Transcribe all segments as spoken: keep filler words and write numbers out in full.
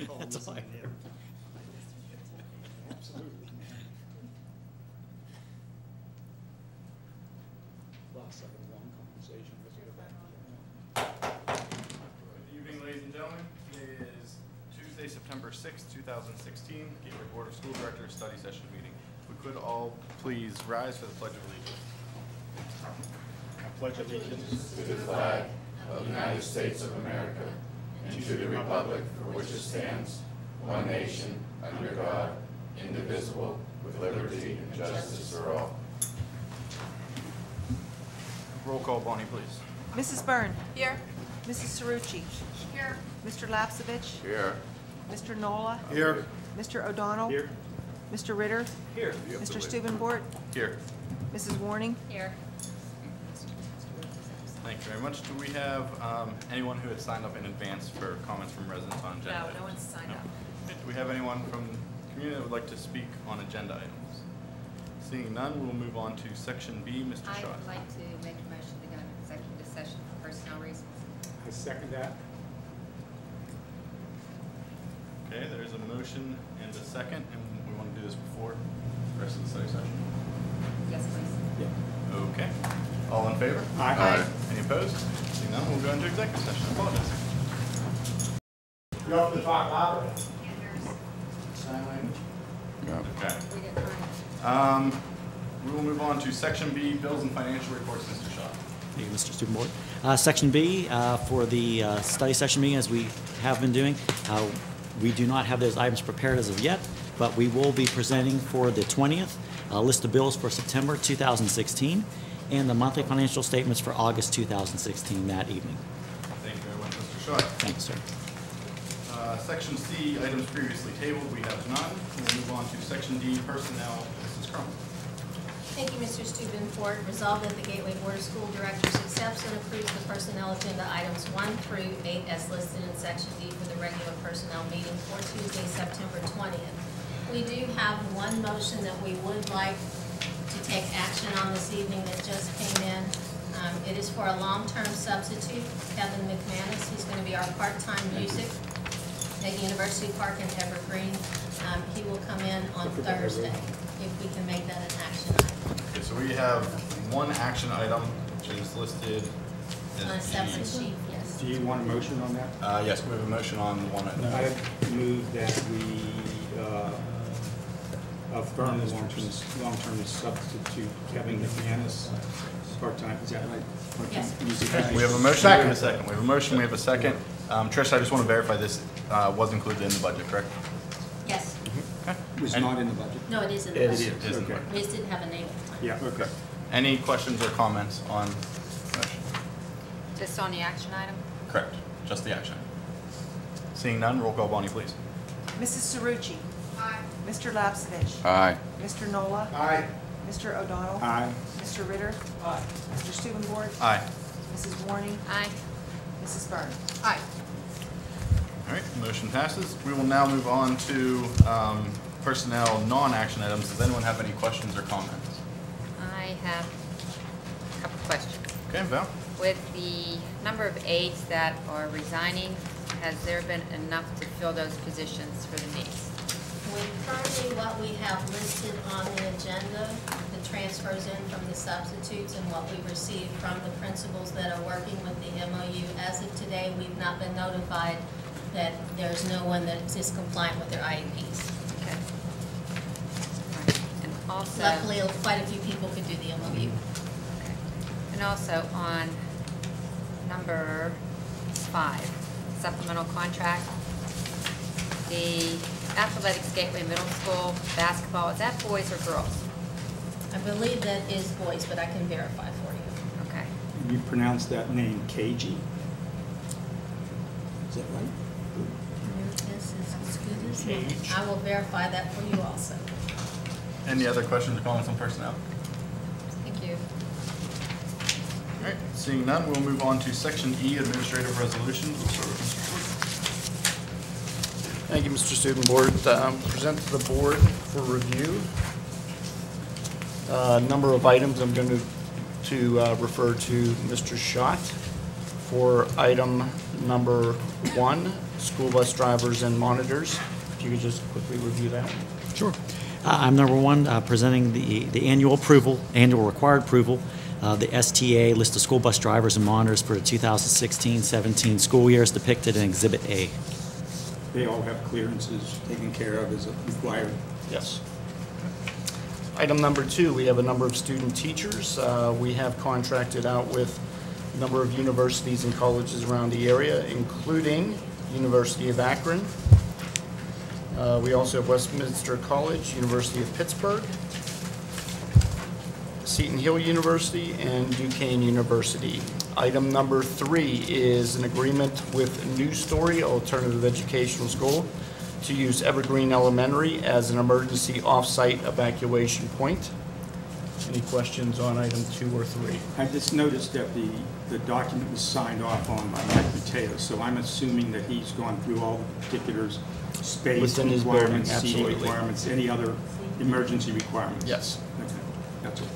That's all I have. Absolutely. Last I had a long conversation with you about the, Good evening, ladies and gentlemen. Today is Tuesday, September sixth, two thousand sixteen, Gateway Board of School Directors Study Session Meeting. If we could all please rise for the Pledge of Allegiance. I pledge allegiance to the flag of the United States of America and to the republic for which it stands, one nation, under God, indivisible, with liberty and justice for all. Roll call, Bonnie, please. Missus Byrne. Here. Missus Cerrucci. Here. Mister Lapsevich. Here. Mister Nola. Here. Mister O'Donnell. Here. Mister Ritter. Here. Mister Stubenbort. Here. Missus Warning. Here. Thank you very much. Do we have um, anyone who had signed up in advance for comments from residents on agenda No, items? no one's signed No. up. Okay, do we have anyone from the community that would like to speak on agenda items? Seeing none, we'll move on to section B. Mister I Shaw. would like to make a motion to go into executive session for personnel reasons. I second that. Okay, there's a motion and a second, and we want to do this before the rest of the study session. Yes, please. Yeah. Okay. All in favor? Aye. Aye. Any opposed? Seeing none, we'll go into executive session. I apologize. You have to talk louder. Sign language? Yeah. Okay. We didn't find Um, we will move on to section B, bills and financial reports. Mister Shaw. Thank you, Mister Stubenbort. Uh, Section B, uh, for the uh, study session meeting, as we have been doing, uh, we do not have those items prepared as of yet, but we will be presenting for the twentieth a list of bills for September two thousand sixteen and the monthly financial statements for August two thousand sixteen that evening. Thank you very much, Mister Shaw. Thank you, sir. Uh, section C, items previously tabled, we have none. We'll move on to section D, personnel. Missus Crum. Thank you, Mister Stubenfort. Resolved that the Gateway Board of School Directors accepts and approves the personnel agenda items one through eight as listed in section D for the regular personnel meeting for Tuesday, September twentieth. We do have one motion that we would like to take action on this evening that just came in. Um, it is for a long-term substitute, Kevin McManus. He's going to be our part-time music at University Park in Evergreen. Um, he will come in on Thursday if we can make that an action item. Okay, so we have one action item, which is listed as On a separate D. sheet, yes. Do you want a motion on that? Uh, yes, we have a motion on one item. I move that we uh, affirm the long-term, long-term substitute Kevin McManus, part-time, is that right? Part-time Yes. music Okay, teacher. we have a motion, we have a second. We have a motion, we have a second. Um, Trish, I just want to verify this uh, was included in the budget, correct? Yes. Okay. Was And- not in the budget. No, it is in the It budget. is, it is in the Okay. budget. We just didn't have a name at the time. Yeah, okay. Any questions or comments on the motion? Just on the action item? Correct, just the action. Seeing none, roll call, Bonnie, please. Missus Cerrucci. Aye. Mister Lapsevich. Aye. Mister Nola. Aye. Mister O'Donnell. Aye. Mister Ritter. Aye. Mister Stubenbort. Aye. Missus Warning. Aye. Missus Byrne. Aye. All right, motion passes. We will now move on to um, personnel non-action items. Does anyone have any questions or comments? I have a couple questions. Okay, Val? With the number of aides that are resigning, has there been enough to fill those positions for the needs? With currently what we have listed on the agenda, the transfers in from the substitutes and what we received from the principals that are working with the M O U, as of today, we've not been notified that there's no one that is compliant with their I E Ps. Okay. All right. And also. Luckily, quite a few people could do the M O U. Okay. And also on number five, supplemental contract, the Athletics Gateway Middle School basketball, is that boys or girls? I believe that is boys, but I can verify for you. Okay. You pronounce that name K G? Is that right? This is as good as mine. I will verify that for you also. Any other questions or comments on personnel? Thank you. All right, seeing none, we'll move on to section E, administrative resolutions. We'll start with Mister Schwartz. Thank you, Mister Student Board. Um, present to the board for review. A number of items I'm going to, to uh, refer to Mister Schott for item number one, school bus drivers and monitors. If you could just quickly review that. Sure. Uh, I'm number one, uh, presenting the, the annual approval, annual required approval, uh, the S T A list of school bus drivers and monitors for the two thousand sixteen seventeen school year is depicted in Exhibit A. They all have clearances taken care of as required. Yes. Item number two, we have a number of student teachers. Uh, We have contracted out with a number of universities and colleges around the area, including University of Akron. Uh, We also have Westminster College, University of Pittsburgh, Seton Hill University, and Duquesne University. Item number three is an agreement with New Story Alternative Educational School to use Evergreen Elementary as an emergency off-site evacuation point. Any questions on item two or three? I just noticed that the, the document was signed off on by Mike Mateo, so I'm assuming that he's gone through all the particulars, space Within his building, requirements, seating absolutely. requirements, any other emergency requirements. Yes. Okay, that's it.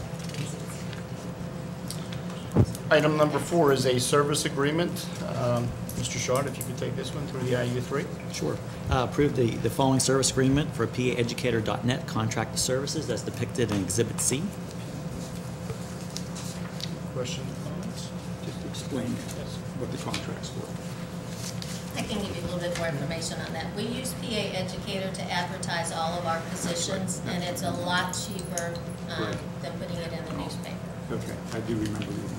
Item number four is a service agreement. Um, Mister Short, if you could take this one through the I U three. Sure. Uh, Approve the, the following service agreement for P A Educator dot net contracted services as depicted in Exhibit C. Questions or comments? Just explain what the contract's for. I can give you a little bit more information on that. We use P A Educator to advertise all of our positions, and it's a lot cheaper um, Right. than putting it in the newspaper. Okay, I do remember reading that.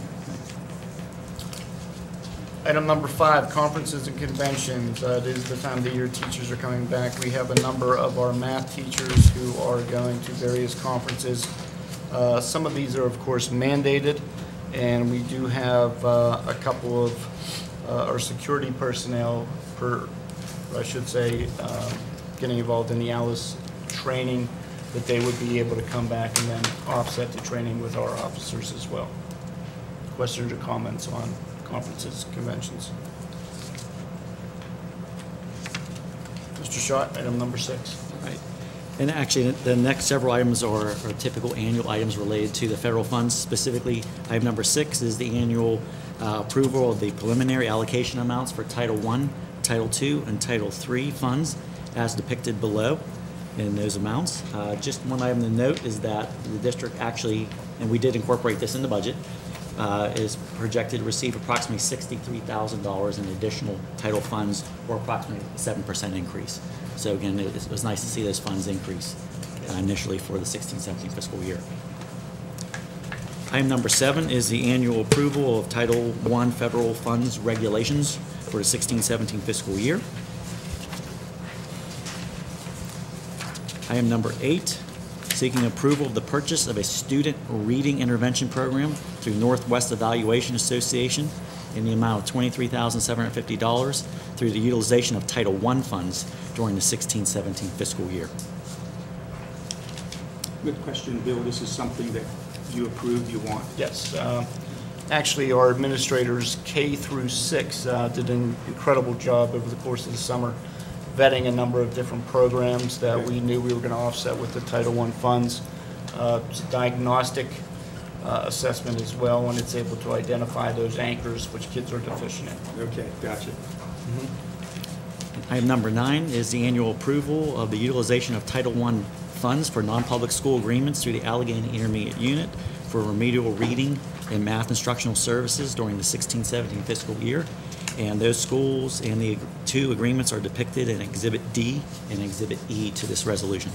Item number five, conferences and conventions. Uh, It is the time of the year teachers are coming back. We have a number of our math teachers who are going to various conferences. Uh, Some of these are, of course, mandated, and we do have uh, a couple of uh, our security personnel, per, I should say, um, getting involved in the ALICE training, that they would be able to come back and then offset the training with our officers as well. Questions or comments on conferences, conventions? Mister Schott, item number six. Right. And actually, the next several items are, are typical annual items related to the federal funds. Specifically, item number six is the annual uh, approval of the preliminary allocation amounts for Title One, Title Two, and Title Three funds as depicted below in those amounts. Uh, Just one item to note is that the district actually, and we did incorporate this in the budget, uh, is projected to receive approximately sixty-three thousand dollars in additional title funds, or approximately a seven percent increase. So again, it it was nice to see those funds increase uh, initially for the sixteen seventeen fiscal year. Item number seven is the annual approval of Title One federal funds regulations for the sixteen seventeen fiscal year. Item number eight, seeking approval of the purchase of a student reading intervention program through Northwest Evaluation Association in the amount of twenty-three thousand seven hundred fifty dollars through the utilization of Title One funds during the sixteen seventeen fiscal year. Good question, Bill. This is something that you approved, you want. Yes. uh, Actually, our administrators K through six uh, did an incredible job over the course of the summer, vetting a number of different programs that we knew we were going to offset with the Title One funds. Uh, It's a diagnostic uh, assessment as well, and it's able to identify those anchors which kids are deficient in. Okay, gotcha. Item number nine is the annual approval of the utilization of Title One funds for non-public school agreements through the Allegheny Intermediate Unit for remedial reading and math instructional services during the sixteen seventeen fiscal year. And those schools and the two agreements are depicted in Exhibit D and Exhibit E to this resolution.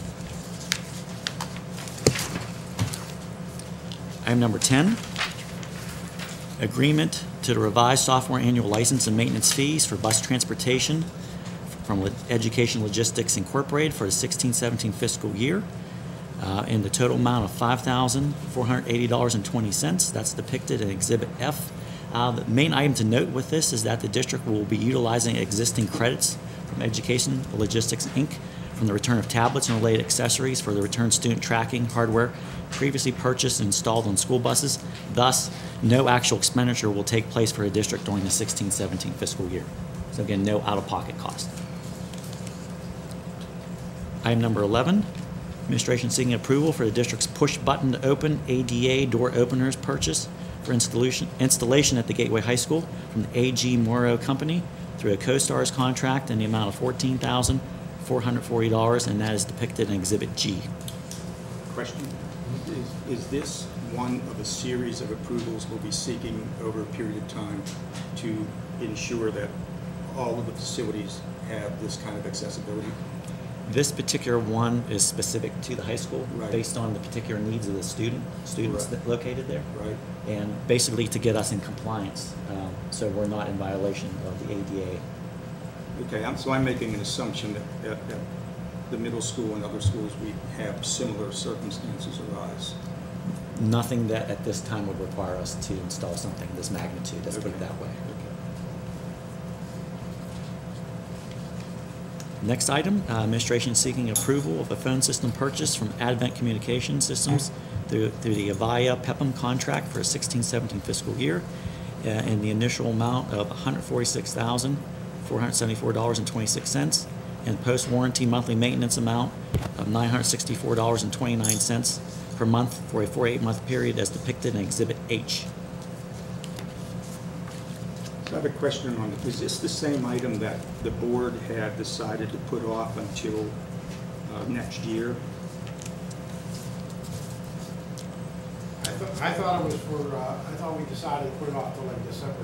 Item number ten, agreement to the revised software annual license and maintenance fees for bus transportation from Education Logistics Incorporated for the sixteen seventeen fiscal year uh, in the total amount of five thousand four hundred eighty dollars and twenty cents. That's depicted in Exhibit F. Uh, the main item to note with this is that the district will be utilizing existing credits from Education Logistics, Incorporated from the return of tablets and related accessories for the return student tracking hardware previously purchased and installed on school buses. Thus, no actual expenditure will take place for the district during the sixteen seventeen fiscal year. So again, no out-of-pocket cost. Item number eleven, administration seeking approval for the district's push-button to open A D A door openers purchase for installation, installation at the Gateway High School from the A G Morrow Company through a CoStars contract in the amount of fourteen thousand four hundred forty dollars, and that is depicted in Exhibit G. Question, is, is this one of a series of approvals we'll be seeking over a period of time to ensure that all of the facilities have this kind of accessibility? This particular one is specific to the high school, Right. based on the particular needs of the student, students Right. that located there, Right. and basically to get us in compliance, um, so we're not in violation of the A D A. Okay, I'm, so I'm making an assumption that, that, that the middle school and other schools, we have similar circumstances arise. Nothing that at this time would require us to install something of this magnitude, let's put it Okay. that way. Okay. Next item, uh, administration seeking approval of a phone system purchase from Advent Communication Systems through, through the Avaya Pepin contract for a sixteen seventeen fiscal year, uh, in the initial amount of one hundred forty-six thousand four hundred seventy-four dollars and twenty-six cents, and post-warranty monthly maintenance amount of nine hundred sixty-four dollars and twenty-nine cents per month for a forty-eight month period as depicted in Exhibit H. So I have a question on, is this the same item that the board had decided to put off until uh, next year? I thought, I thought it was for, uh, I thought we decided to put it off till like December,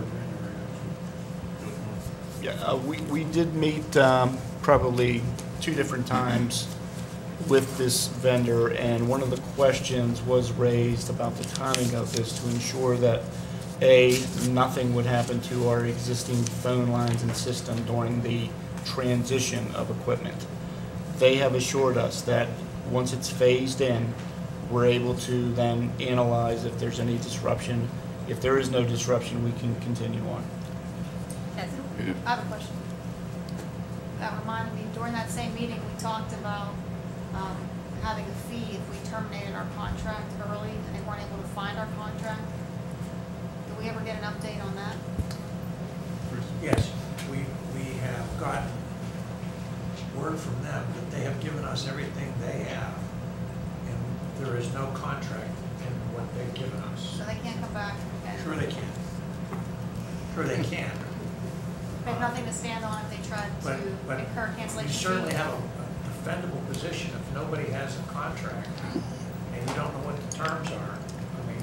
January. Yeah, uh, we, we did meet um, probably two different times with this vendor, and one of the questions was raised about the timing of this to ensure that, A, nothing would happen to our existing phone lines and system during the transition of equipment. They have assured us that once it's phased in, we're able to then analyze if there's any disruption. If there is no disruption, we can continue on. Yes. I have a question. That reminded me, during that same meeting, we talked about um, having a fee if we terminated our contract early and they weren't able to find our contract. Did we ever get an update on that? Yes, we, we have gotten word from them that they have given us everything they have, and there is no contract in what they've given us. So they can't come back and... Sure they can. Sure they can. They have nothing to stand on if they tried But, to but incur cancellation you fee? certainly have a a defendable position if nobody has a contract and you don't know what the terms are. I mean,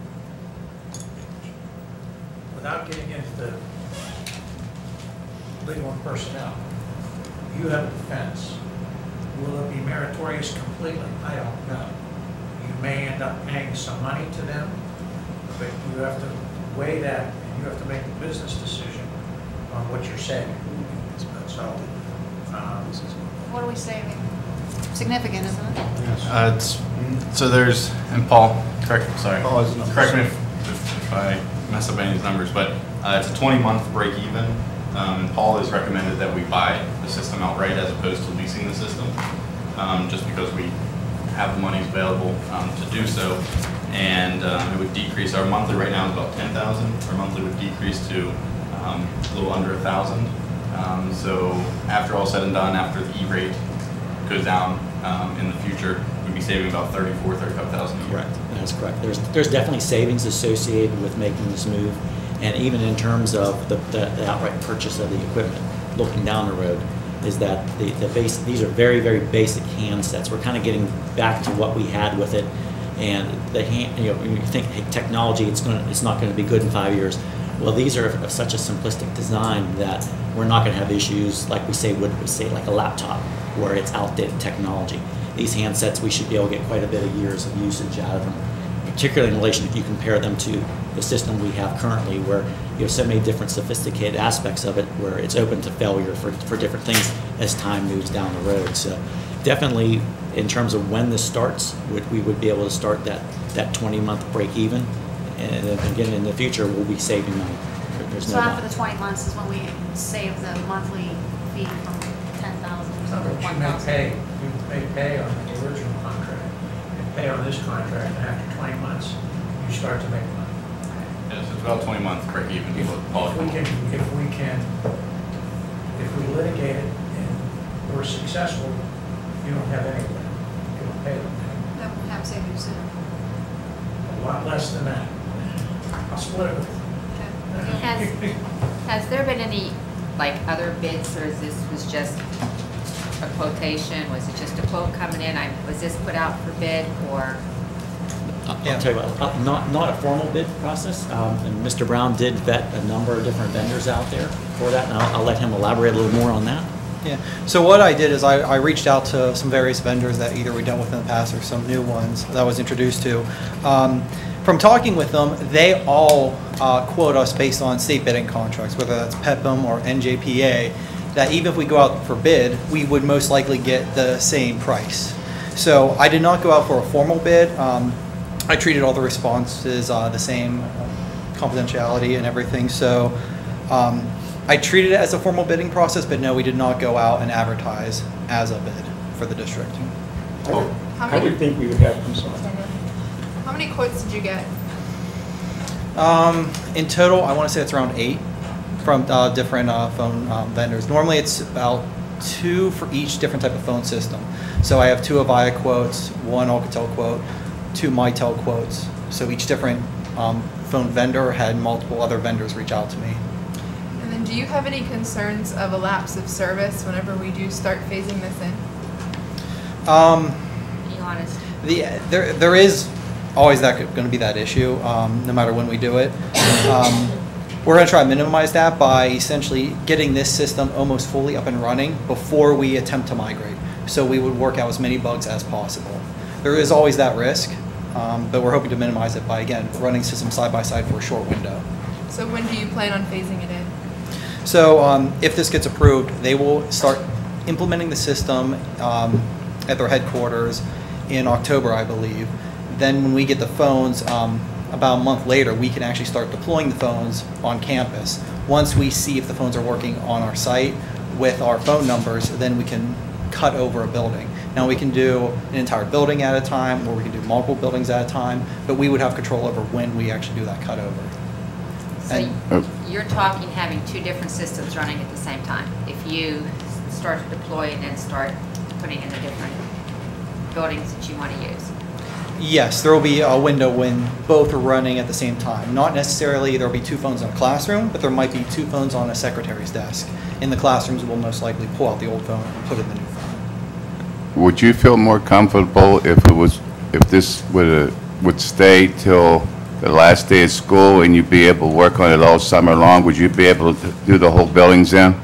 without getting into the legal and personnel, you have a defense. Will it be meritorious completely? I don't know. You may end up paying some money to them, but you have to weigh that and you have to make a business decision on what you're saving. So, um, What are we saving? Significant, isn't it? Uh, it's, so there's, and Paul, correct, sorry, Paul has the numbers. correct me if, if if I mess up any of these numbers, but uh, it's a twenty month break even. Um, and Paul has recommended that we buy the system outright as opposed to leasing the system, um, just because we have the monies available um, to do so. And um, it would decrease, our monthly right now is about ten thousand. Our monthly would decrease to um, a little under a thousand. Um, so after all said and done, after the E-rate goes down um, in the future, we'd be saving about thirty-four, thirty-five thousand a year. Correct, that's correct. There's, there's definitely savings associated with making this move, and even in terms of the, the the outright purchase of the equipment, looking down the road, is that the, the base, these are very, very basic handsets. We're kind of getting back to what we had with it, and the hand, you know, when you think, hey, technology, it's going to, it's not going to be good in five years. Well, these are of such a simplistic design that we're not going to have issues like we say would we say like a laptop where it's outdated technology. These handsets, we should be able to get quite a bit of years of usage out of them, particularly in relation if you compare them to the system we have currently, where you have so many different sophisticated aspects of it, where it's open to failure for, for different things as time moves down the road. So definitely, in terms of when this starts, would, we would be able to start that, that twenty month break even. And then again, in the future, we'll be saving money. There- There's So no after doubt. the twenty months is when we save the monthly fee from ten thousand or something, But one you may thousand. pay, you may pay on the original contract, and pay on this contract, and after twenty months, you start to make money. Yes, it's about twenty month break even. If is what Paul if we can, if we can, if we litigate it and we're successful, you don't have any, you don't pay them. That would have saved you sooner. A lot less than that. I'll split it with you. Has, has there been any, like, other bids, or is this was just a quotation? Was it just a quote coming in? I, was this put out for bid, or? I'll tell you what, uh, not, not a formal bid process, um, and Mister Brown did vet a number of different vendors out there for that, and I'll, I'll let him elaborate a little more on that. Yeah, so what I did is I, I reached out to some various vendors that either we dealt with in the past or some new ones that I was introduced to. Um, from talking with them, they all uh, quote us based on state bidding contracts, whether that's P E P M or N J P A, that even if we go out for bid, we would most likely get the same price. So I did not go out for a formal bid. Um, I treated all the responses uh, the same, confidentiality and everything. So um, I treated it as a formal bidding process, but no, we did not go out and advertise as a bid for the district. Oh, How I would many, think we would have, I'm sorry. how many quotes did you get? Um, in total, I want to say it's around eight from uh, different uh, phone um, vendors. Normally, it's about two for each different type of phone system. So I have two Avaya quotes, one Alcatel quote, two Mitel quotes. So each different um, phone vendor had multiple other vendors reach out to me. And then do you have any concerns of a lapse of service whenever we do start phasing this in? Um, Be honest. the there there is always that going to be that issue, um, no matter when we do it. Um, we're going to try to minimize that by essentially getting this system almost fully up and running before we attempt to migrate. So we would work out as many bugs as possible. There is always that risk, um, but we're hoping to minimize it by, again, running systems side by side for a short window. So when do you plan on phasing it in? So um, if this gets approved, they will start implementing the system um, at their headquarters in October, I believe. Then when we get the phones, um, about a month later, we can actually start deploying the phones on campus. Once we see if the phones are working on our site with our phone numbers, then we can cut over a building. Now we can do an entire building at a time, or we can do multiple buildings at a time, but we would have control over when we actually do that cut over. So And- y- you're talking having two different systems running at the same time. If you start to deploy and then start putting in the different buildings that you want to use. Yes, there will be a window when both are running at the same time. Not necessarily there will be two phones in a classroom, but there might be two phones on a secretary's desk. In the classrooms, we'll most likely pull out the old phone and put in the new phone. Would you feel more comfortable if it was, if this would, uh, would stay till the last day of school and you'd be able to work on it all summer long? Would you be able to do the whole buildings then?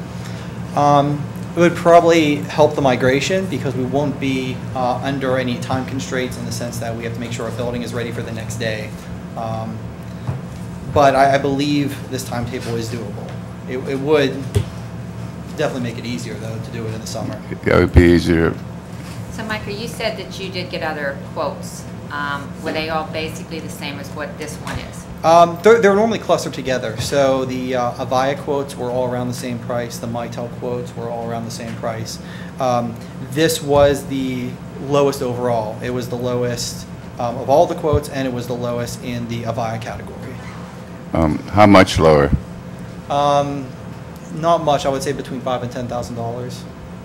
Um, it would probably help the migration because we won't be uh, under any time constraints in the sense that we have to make sure our building is ready for the next day. Um, but I, I believe this timetable is doable. It, it would definitely make it easier, though, to do it in the summer. That would be easier. So Michael, you said that you did get other quotes. Um, were they all basically the same as what this one is? Um, they're, they're normally clustered together. So the uh, Avaya quotes were all around the same price. The Mitel quotes were all around the same price. Um, this was the lowest overall. It was the lowest um, of all the quotes, and it was the lowest in the Avaya category. Um, how much lower? Um, not much. I would say between five and ten thousand dollars.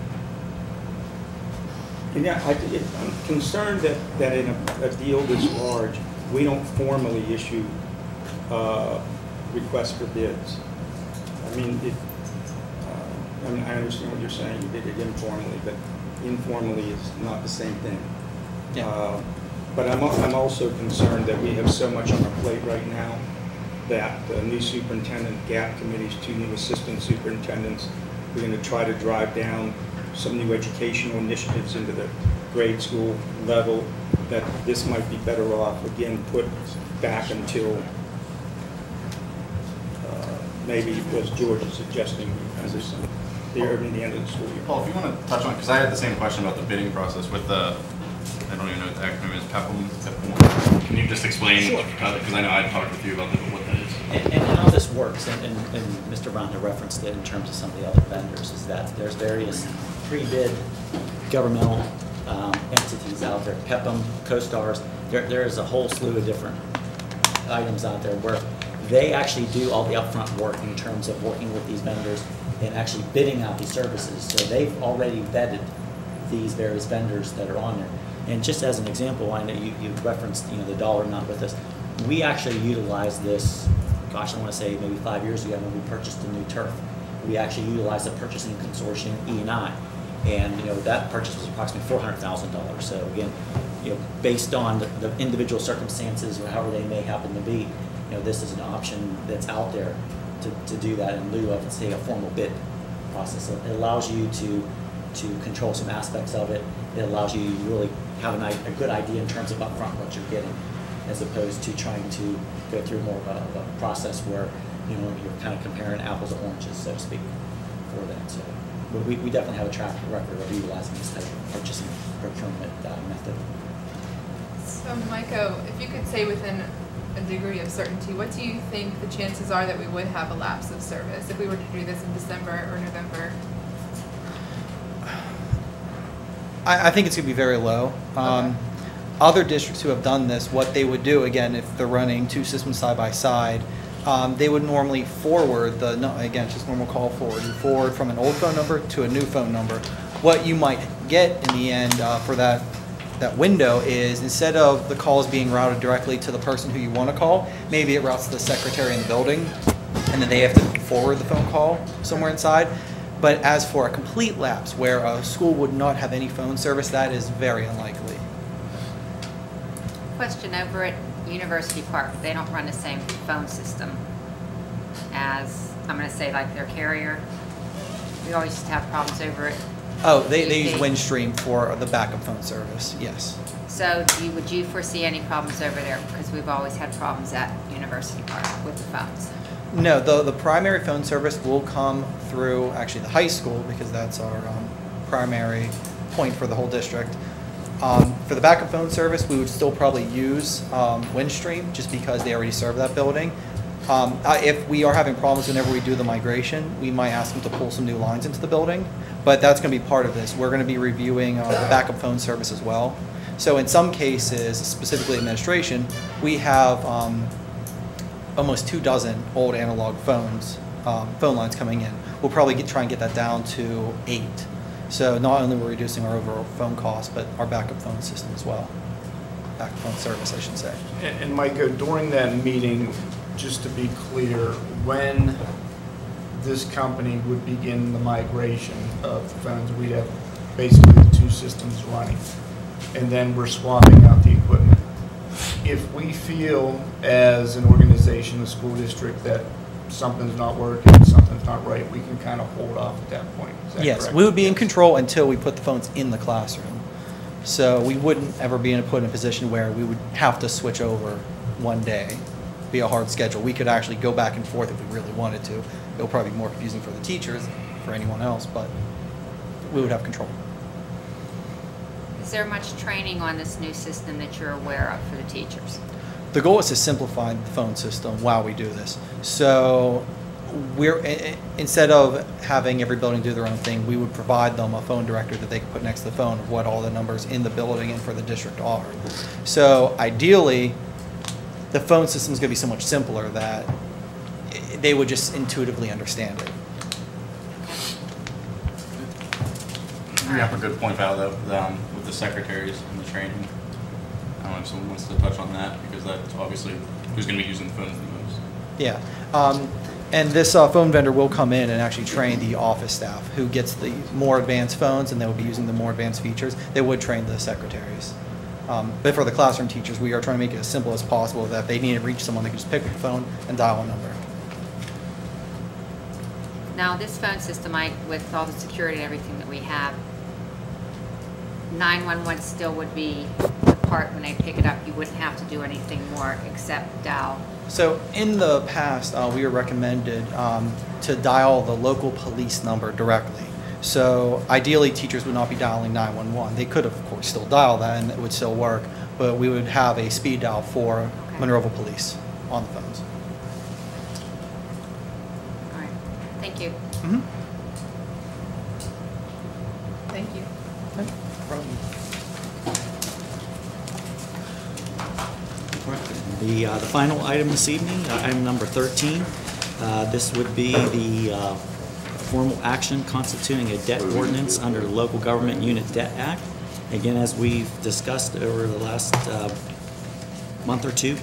And yeah, I, it, I'm concerned that, that in a, a deal this large, we don't formally issue uh, requests for bids. I mean, it, uh, I mean, I understand what you're saying, you did it informally, but informally is not the same thing. Yeah. Uh, but I'm, al- I'm also concerned that we have so much on our plate right now that the new superintendent, gap committees, two new assistant superintendents, we're going to try to drive down some new educational initiatives into the grade school level, that this might be better off, again, put back until uh, maybe, as George is suggesting, as it's the, I mean, the end of the school year. Paul, if you want to touch on, because I had the same question about the bidding process with the, I don't even know what the acronym is, P E P M. Can you just explain, Sure. because I know I talked with you about the, what that is. And, and how this works, and, and, and Mister Brown had referenced it in terms of some of the other vendors, is that there's various pre-bid governmental um, entities out there, P E P M, CoStars. There, there is a whole slew of different items out there where they actually do all the upfront work in terms of working with these vendors and actually bidding out these services. So they've already vetted these various vendors that are on there. And just as an example, I know you, you referenced, you know, the dollar amount with this. we actually utilized this, gosh, I want to say maybe five years ago when we purchased a new turf. We actually utilized a purchasing consortium, E and I, and you know that purchase was approximately four hundred thousand dollars. So again, you know, based on the, the individual circumstances or however they may happen to be, you know, this is an option that's out there to, to do that in lieu of, say, a formal bid process. So it allows you to to control some aspects of it. It allows you to really have an, a good idea in terms of upfront what you're getting, as opposed to trying to go through more of a, of a process where, you know, you're kind of comparing apples and oranges, so to speak, for that. So but we, we definitely have a track record of utilizing this type of purchasing procurement uh, method. So, Maiko, if you could say within a degree of certainty, what do you think the chances are that we would have a lapse of service if we were to do this in December or November? I, I think it's going to be very low. Um, Okay. Other districts who have done this, what they would do, again, if they're running two systems side by side, um, they would normally forward the, no, again, it's just normal call forward. You forward from an old phone number to a new phone number. What you might get in the end uh, for that that window is, instead of the calls being routed directly to the person who you want to call, maybe it routes to the secretary in the building, and then they have to forward the phone call somewhere inside. But as for a complete lapse where a school would not have any phone service, that is very unlikely. Question, over at University Park, they don't run the same phone system as, I'm gonna say, like their carrier. We always used to have problems over it. Oh, they, they use U P. Windstream for the backup phone service, yes. So do you, would you foresee any problems over there? Because we've always had problems at University Park with the phones. No, the, the primary phone service will come through actually the high school, because that's our um, primary point for the whole district. Um, for the backup phone service, we would still probably use um, Windstream, just because they already serve that building. Um, uh, if we are having problems whenever we do the migration, we might ask them to pull some new lines into the building, but that's going to be part of this. We're going to be reviewing uh, the backup phone service as well. So in some cases, specifically administration, we have um, almost two dozen old analog phones, um, phone lines coming in. We'll probably get, try and get that down to eight. So not only are we reducing our overall phone cost, but our backup phone system as well. Backup phone service, I should say. And, and Micah, during that meeting, just to be clear, when this company would begin the migration of the phones, we'd have basically the two systems running, and then we're swapping out the equipment. If we feel as an organization, a school district, that something's not working, something's not right, we can kind of hold off at that point. Is that Yes, correct? we would be in Yes. control until we put the phones in the classroom. So we wouldn't ever be in a, put in a position where we would have to switch over one day, be a hard schedule. We could actually go back and forth if we really wanted to. It'll probably be more confusing for the teachers, for anyone else, but we would have control. Is there much training on this new system that you're aware of for the teachers? The goal is to simplify the phone system while we do this. So we're, i- i- instead of having every building do their own thing, we would provide them a phone directory that they can put next to the phone of what all the numbers in the building and for the district are. So ideally, the phone system is going to be so much simpler that i- they would just intuitively understand it. You have a good point, Val, though, the, um, with the secretaries and the training. I don't know if someone wants to touch on that, because that's obviously who's going to be using the phones the most. Yeah. Um, and this uh, phone vendor will come in and actually train the office staff who gets the more advanced phones, and they will be using the more advanced features. They would train the secretaries. Um, but for the classroom teachers, we are trying to make it as simple as possible, that if they need to reach someone, they can just pick up the phone and dial a number. Now, this phone system, I, with all the security and everything that we have, nine one one still would be the part when they pick it up, you wouldn't have to do anything more except dial. So in the past, uh, we were recommended um, to dial the local police number directly. So ideally, teachers would not be dialing nine one one. They could, of course, still dial that, and it would still work, but we would have a speed dial for Okay. Monroeville Police on the phones. All right, thank you. Mm-hmm. Thank you. The, uh, the final item this evening, uh, item number thirteen, uh, this would be the uh, formal action constituting a debt ordinance under the Local Government Unit Debt Act. Again, as we've discussed over the last uh, month or two,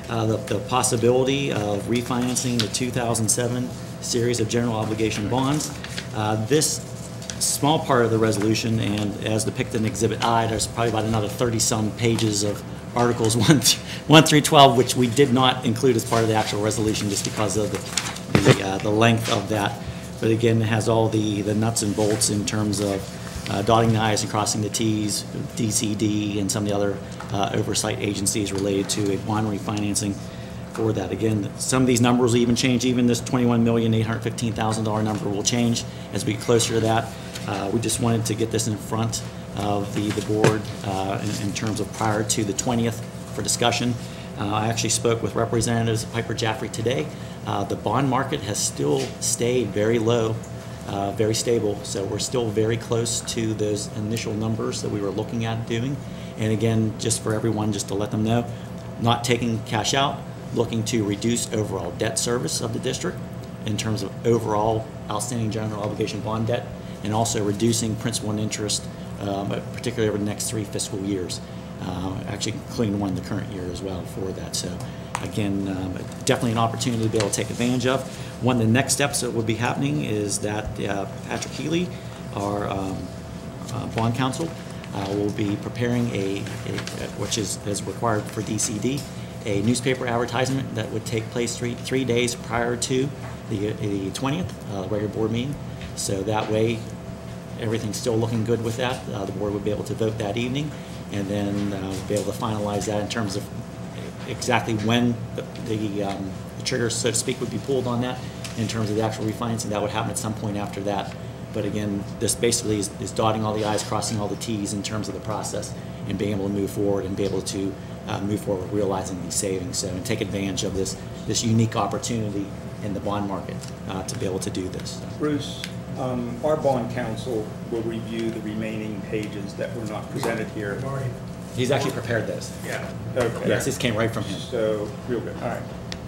uh, the, the possibility of refinancing the two thousand seven series of general obligation bonds. Uh, this small part of the resolution, and as depicted in Exhibit I, there's probably about another thirty-some pages of Articles one, th- one through twelve, which we did not include as part of the actual resolution just because of the, the, uh, the length of that. But again, it has all the, the nuts and bolts in terms of uh, dotting the i's and crossing the t's, D C D, and some of the other uh, oversight agencies related to a bond refinancing for that. Again, some of these numbers will even change. Even this twenty-one million eight hundred fifteen thousand dollars number will change as we get closer to that. Uh, we just wanted to get this in front of the, the board uh, in, in terms of prior to the twentieth for discussion. Uh, I actually spoke with representatives of Piper Jaffray today. Uh, the bond market has still stayed very low, uh, very stable, so we're still very close to those initial numbers that we were looking at doing. And again, just for everyone, just to let them know, not taking cash out, looking to reduce overall debt service of the district in terms of overall outstanding general obligation bond debt, and also reducing principal and interest, um, particularly over the next three fiscal years, uh, actually including one in the current year as well for that. So again, um, definitely an opportunity to be able to take advantage of. One of the next steps that will be happening is that uh, Patrick Healy, our um, uh, bond counsel, uh, will be preparing a, a which is, is required for D C D, a newspaper advertisement that would take place three, three days prior to the, the twentieth, uh, regular board meeting. So that way, everything's still looking good with that. Uh, the board would be able to vote that evening, and then uh, be able to finalize that in terms of exactly when the, the, um, the trigger, so to speak, would be pulled on that in terms of the actual refinancing. That would happen at some point after that. But again, this basically is, is dotting all the i's, crossing all the t's in terms of the process, and being able to move forward and be able to uh, move forward realizing these savings. So, and take advantage of this, this unique opportunity in the bond market uh, to be able to do this. Bruce, um, our bond counsel will review the remaining pages that were not presented here. We've already- He's actually prepared those. Yeah. Okay. Yes, this came right from him. So, real good, all right.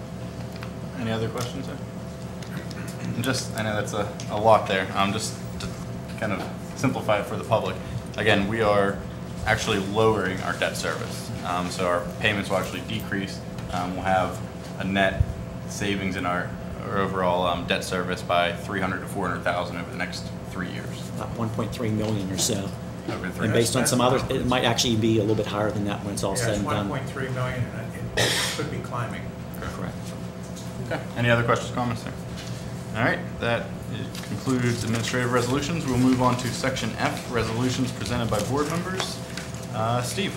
Any other questions, sir? Just, I know that's a, a lot there. Um, just to kind of simplify it for the public. Again, we are actually lowering our debt service. Um, so our payments will actually decrease. Um, we'll have a net savings in our, our overall um, debt service by three hundred to four hundred thousand over the next three years. About one point three million or so. Over three And years. based on some others, it might actually be a little bit higher than that when it's all Yeah, said it's and one done. point three million, and it could be climbing. Correct. Okay. Any other questions, comments there? All right. That concludes administrative resolutions. We'll move on to section F, resolutions presented by board members. Uh, Steve.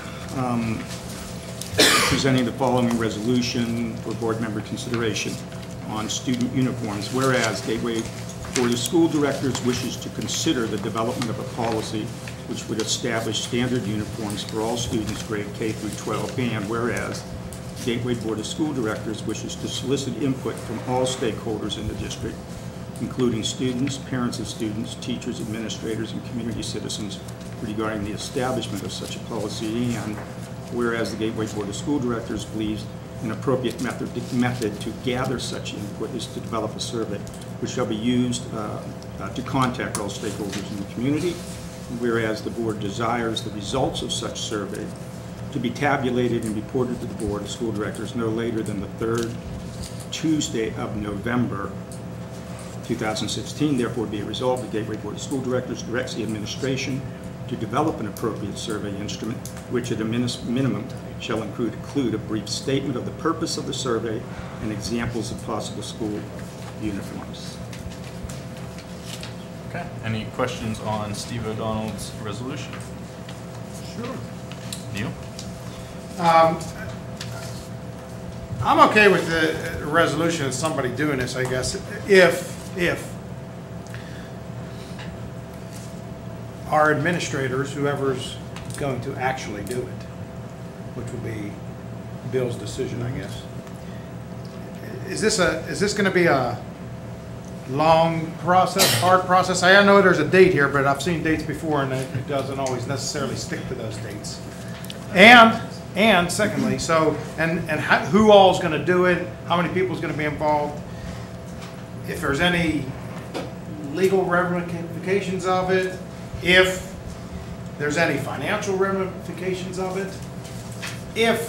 Um, presenting the following resolution for board member consideration on student uniforms. Whereas Gateway Board of School Directors wishes to consider the development of a policy which would establish standard uniforms for all students grade K through twelve, and whereas Gateway Board of School Directors wishes to solicit input from all stakeholders in the district, including students, parents of students, teachers, administrators, and community citizens regarding the establishment of such a policy, and whereas the Gateway Board of School Directors believes an appropriate method, method to gather such input is to develop a survey which shall be used uh, uh, to contact all stakeholders in the community, whereas the board desires the results of such survey to be tabulated and reported to the Board of School Directors no later than the third Tuesday of November two thousand sixteen. Therefore, be it resolved, the Gateway Board of School Directors directs the administration to develop an appropriate survey instrument, which at a minimum shall include, include a brief statement of the purpose of the survey and examples of possible school uniforms. Okay. Any questions on Steve O'Donnell's resolution? Sure. Neil? Um, I'm okay with the resolution of somebody doing this, I guess, if, if our administrators, whoever's going to actually do it, which will be Bill's decision, I guess. Is this a, is this gonna be a long process, hard process? I know there's a date here, but I've seen dates before and it doesn't always necessarily stick to those dates. And, and secondly, so, and, and how, who all's gonna do it, how many people's gonna be involved, if there's any legal ramifications of it, if there's any financial ramifications of it, if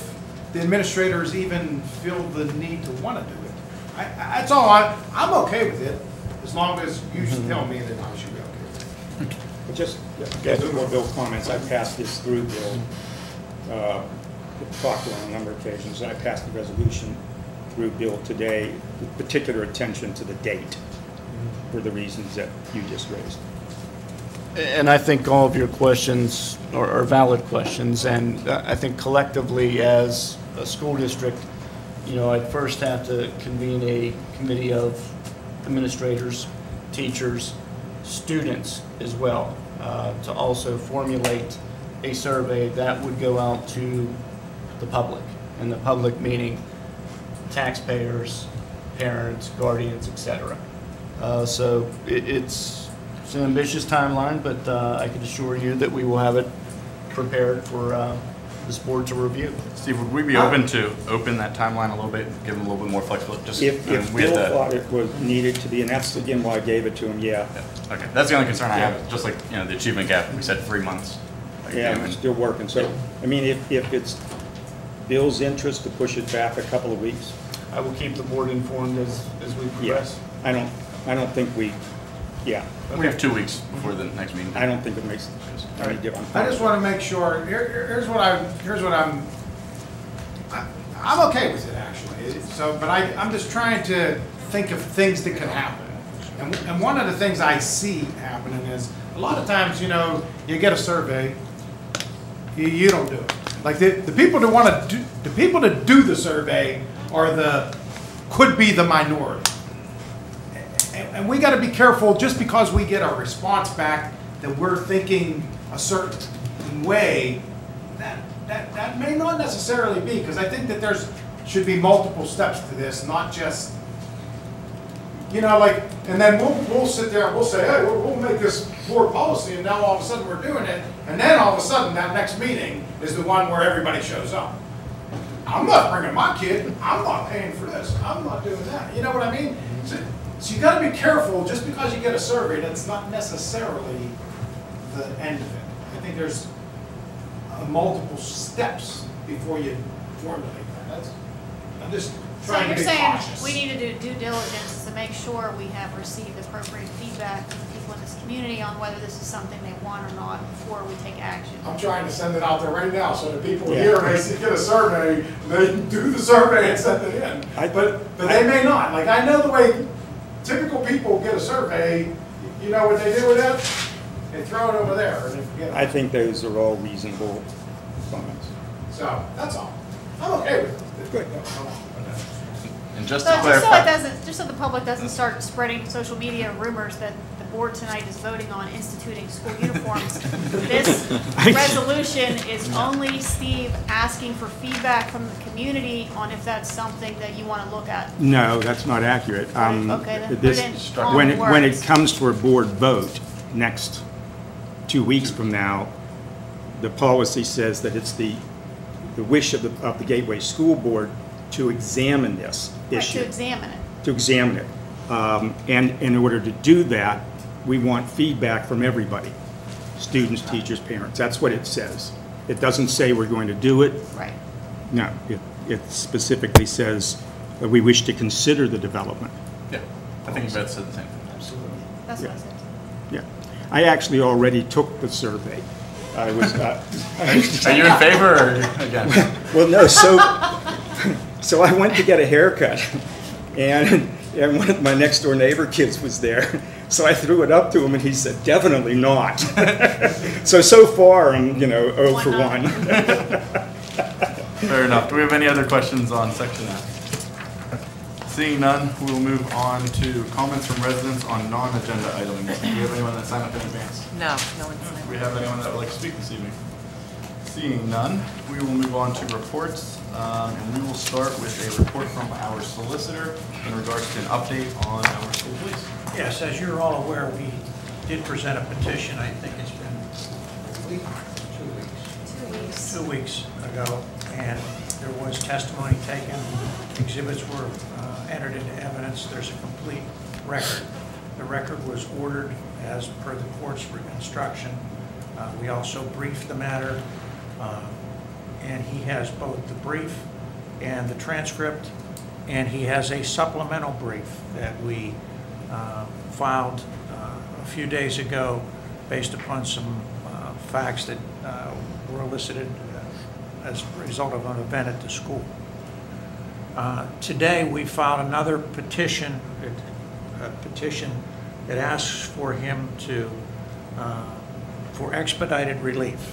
the administrators even feel the need to want to do it. I, I- that's all, I, I'm okay with it, as long as you tell me that I should be okay with it. But just, yeah, two more Bill comments. I passed this through, Bill. Uh, talked to him on a number of occasions. I passed the resolution through Bill today with particular attention to the date for the reasons that you just raised. And I think all of your questions are are valid questions, and uh, I think collectively as a school district, you know, I'd first have to convene a committee of administrators, teachers, students as well, uh, to also formulate a survey that would go out to the public, and the public meaning taxpayers, parents, guardians, et cetera. Uh, So it- it's It's an ambitious timeline, but uh, I can assure you that we will have it prepared for uh, this board to review. Steve, would we be open to open that timeline a little bit, give them a little bit more flexibility? Just, If, I mean, if we had Bill the- thought it was needed to be, and that's again why I gave it to him, yeah. Yeah, okay, that's the only concern I have, just like, you know, the achievement gap, we said three months. Like, Yeah, I I'm mean, still working. So, I mean, if, if it's Bill's interest to push it back a couple of weeks, I will keep the board informed as, as we progress. yes. I don't, I don't think we, yeah, We have two weeks before the next meeting. I don't think it makes any difference. I just want to make sure, here, here- here's what I, here's what I'm, I- I'm okay with it, actually. So, but I, I'm just trying to think of things that could happen. And, and one of the things I see happening is, a lot of times, you know, you get a survey, you, you don't do it. Like, the, the people that want to do, the people that do the survey are the, could be the minority. And, and we got to be careful, just because we get a response back that we're thinking a certain way, that, that, that may not necessarily be, because I think that there's, should be multiple steps to this, not just, you know, like, and then we'll, we'll sit there and we'll say, hey, we'll, we'll make this board policy, and now all of a sudden we're doing it, and then all of a sudden that next meeting is the one where everybody shows up. I'm not bringing my kid, I'm not paying for this, I'm not doing that, you know what I mean? So, so you gotta be careful, just because you get a survey, that's not necessarily the end of it. I think there's uh, multiple steps before you formulate that. That's, I'm just So trying you're to be saying cautious. we need to do due diligence to make sure we have received appropriate feedback from the people in this community on whether this is something they want or not before we take action. I'm trying to send it out there right now, so that people Yeah. here, they see- get a survey, they do the survey and send it in. I- But, but they may not. Like, I know the way typical people get a survey, you know what they do with it? They throw it over there and they forget I it. think those are all reasonable comments. So, that's all. I'm okay with it. Good. And just So to just so it clarify, doesn't, just so the public doesn't start spreading social media rumors that the board tonight is voting on instituting school uniforms, this resolution is only Steve asking for feedback from the community on if that's something that you want to look at. No, that's not accurate. Um, Okay, then put this- in all When the it, when it words. comes for a board vote next, two weeks from now, the policy says that it's the, the wish of the, of the Gateway School Board to examine this Right, issue. to examine it. To examine it. Um, And in order to do that, we want feedback from everybody, students, teachers, parents. That's what it says. It doesn't say we're going to do it. Right. No, it, it specifically says that we wish to consider the development. yeah, I think you both said the same thing. Absolutely. That's what I said. Yeah. I actually already took the survey. I was, uh, Are you in favor or against? well, no, so, so I went to get a haircut, and, and one of my next door neighbor kids was there. So I threw it up to him, and he said, definitely not. So, so far, I'm, you know, oh for one. Fair enough. Do we have any other questions on section F? Seeing none, we will move on to comments from residents on non-agenda items. Do we have anyone that signed up in advance? No, no one's Do signed. we have anyone that would like to speak this evening? Seeing none, we will move on to reports, um, and we will start with a report from our solicitor in regards to an update on our school police. Yes, as you're all aware, we did present a petition, I think it's been a week, two weeks. Two weeks. two weeks ago, and there was testimony taken, exhibits were uh, entered into evidence, there's a complete record. The record was ordered as per the court's instruction. Uh, We also briefed the matter, uh, and he has both the brief and the transcript, and he has a supplemental brief that we uh, filed uh, a few days ago based upon some uh, facts that uh, were elicited uh, as a result of an event at the school. Uh, Today, we filed another petition, a petition that asks for him to, uh, for expedited relief.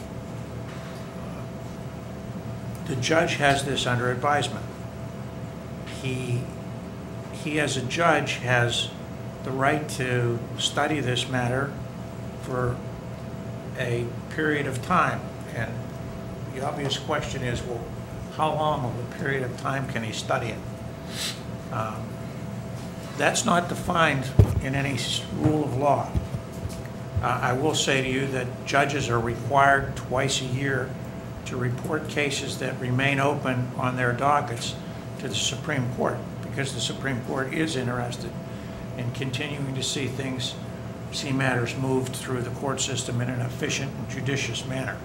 The judge has this under advisement. He, he as a judge has the right to study this matter for a period of time. And the obvious question is, well, how long of a period of time can he study it? Um, that's not defined in any s- rule of law. Uh, I will say to you that judges are required twice a year to report cases that remain open on their dockets to the Supreme Court, because the Supreme Court is interested in continuing to see things, see matters moved through the court system in an efficient and judicious manner.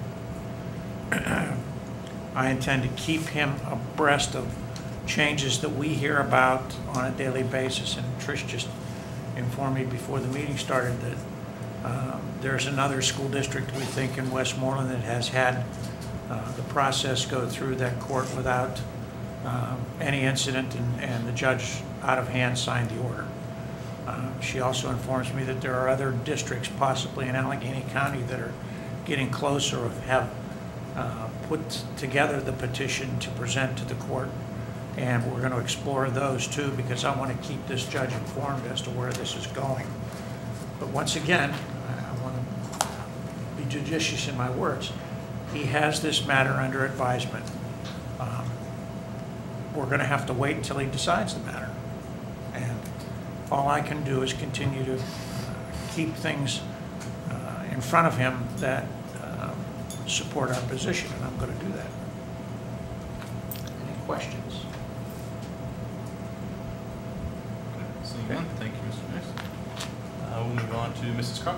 I intend to keep him abreast of changes that we hear about on a daily basis, and Trish just informed me before the meeting started that um, there's another school district, we think, in Westmoreland that has had uh, the process go through that court without um, any incident, and, and the judge out of hand signed the order. Uh, she also informs me that there are other districts, possibly in Allegheny County, that are getting close or have uh, put together the petition to present to the court, and we're going to explore those too, because I want to keep this judge informed as to where this is going. But once again, I want to be judicious in my words. He has this matter under advisement. Um, we're going to have to wait until he decides the matter. And all I can do is continue to uh, keep things uh, in front of him that uh, support our position, and I'm going to do that. Any questions? Seeing none, thank you, Mister Nix. Uh, we'll move on to Missus Crump.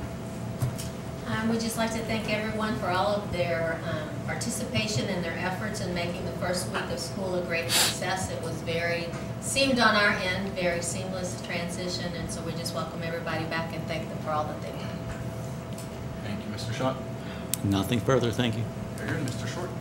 Um, we'd just like to thank everyone for all of their um, participation and their efforts in making the first week of school a great success. It was very, seemed on our end, very seamless transition, and so we just welcome everybody back and thank them for all that they've done. Thank you, Mister Schott. Nothing further, thank you. Very good, Mister Short.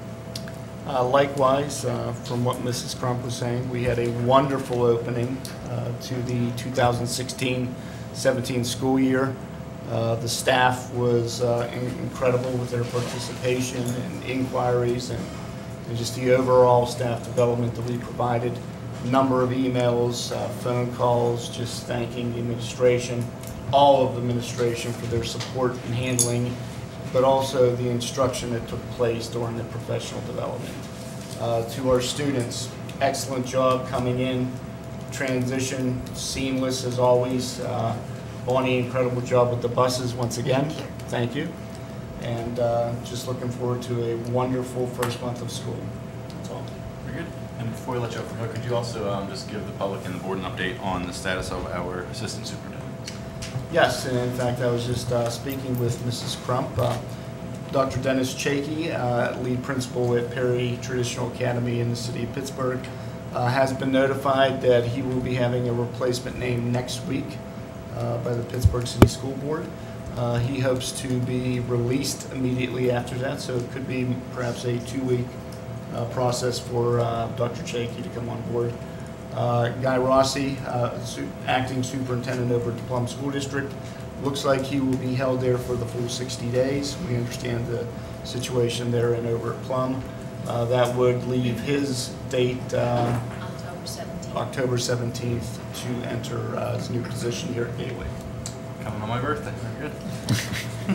Uh, Likewise, uh, from what Missus Crump was saying, we had a wonderful opening uh, to the two thousand sixteen seventeen school year. Uh, The staff was uh, in- incredible with their participation and inquiries, and and just the overall staff development that we provided. Number of emails, uh, phone calls, just thanking the administration, all of the administration for their support in handling, but also the instruction that took place during the professional development. Uh, To our students, excellent job coming in, transition seamless as always. Uh, Bonnie, incredible job with the buses once again. Thank you. And uh, just looking forward to a wonderful first month of school. That's all. Very good. And before we let you off the hook, could you also um, just give the public and the board an update on the status of our assistant superintendent? Yes, and in fact, I was just uh, speaking with Missus Crump. Uh, Doctor Dennis Chakey, uh, lead principal at Perry Traditional Academy in the city of Pittsburgh, uh, has been notified that he will be having a replacement named next week uh, by the Pittsburgh City School Board. Uh, he hopes to be released immediately after that, so it could be perhaps a two-week uh, process for uh, Doctor Chakey to come on board. Uh, Guy Rossi, uh, su- acting superintendent over at the Plum School District, looks like he will be held there for the full sixty days. We understand the situation there and over at Plum. Uh, that would leave his date uh, October seventeenth. October seventeenth to enter uh, his new position here at Gateway. Coming on my birthday. Very good.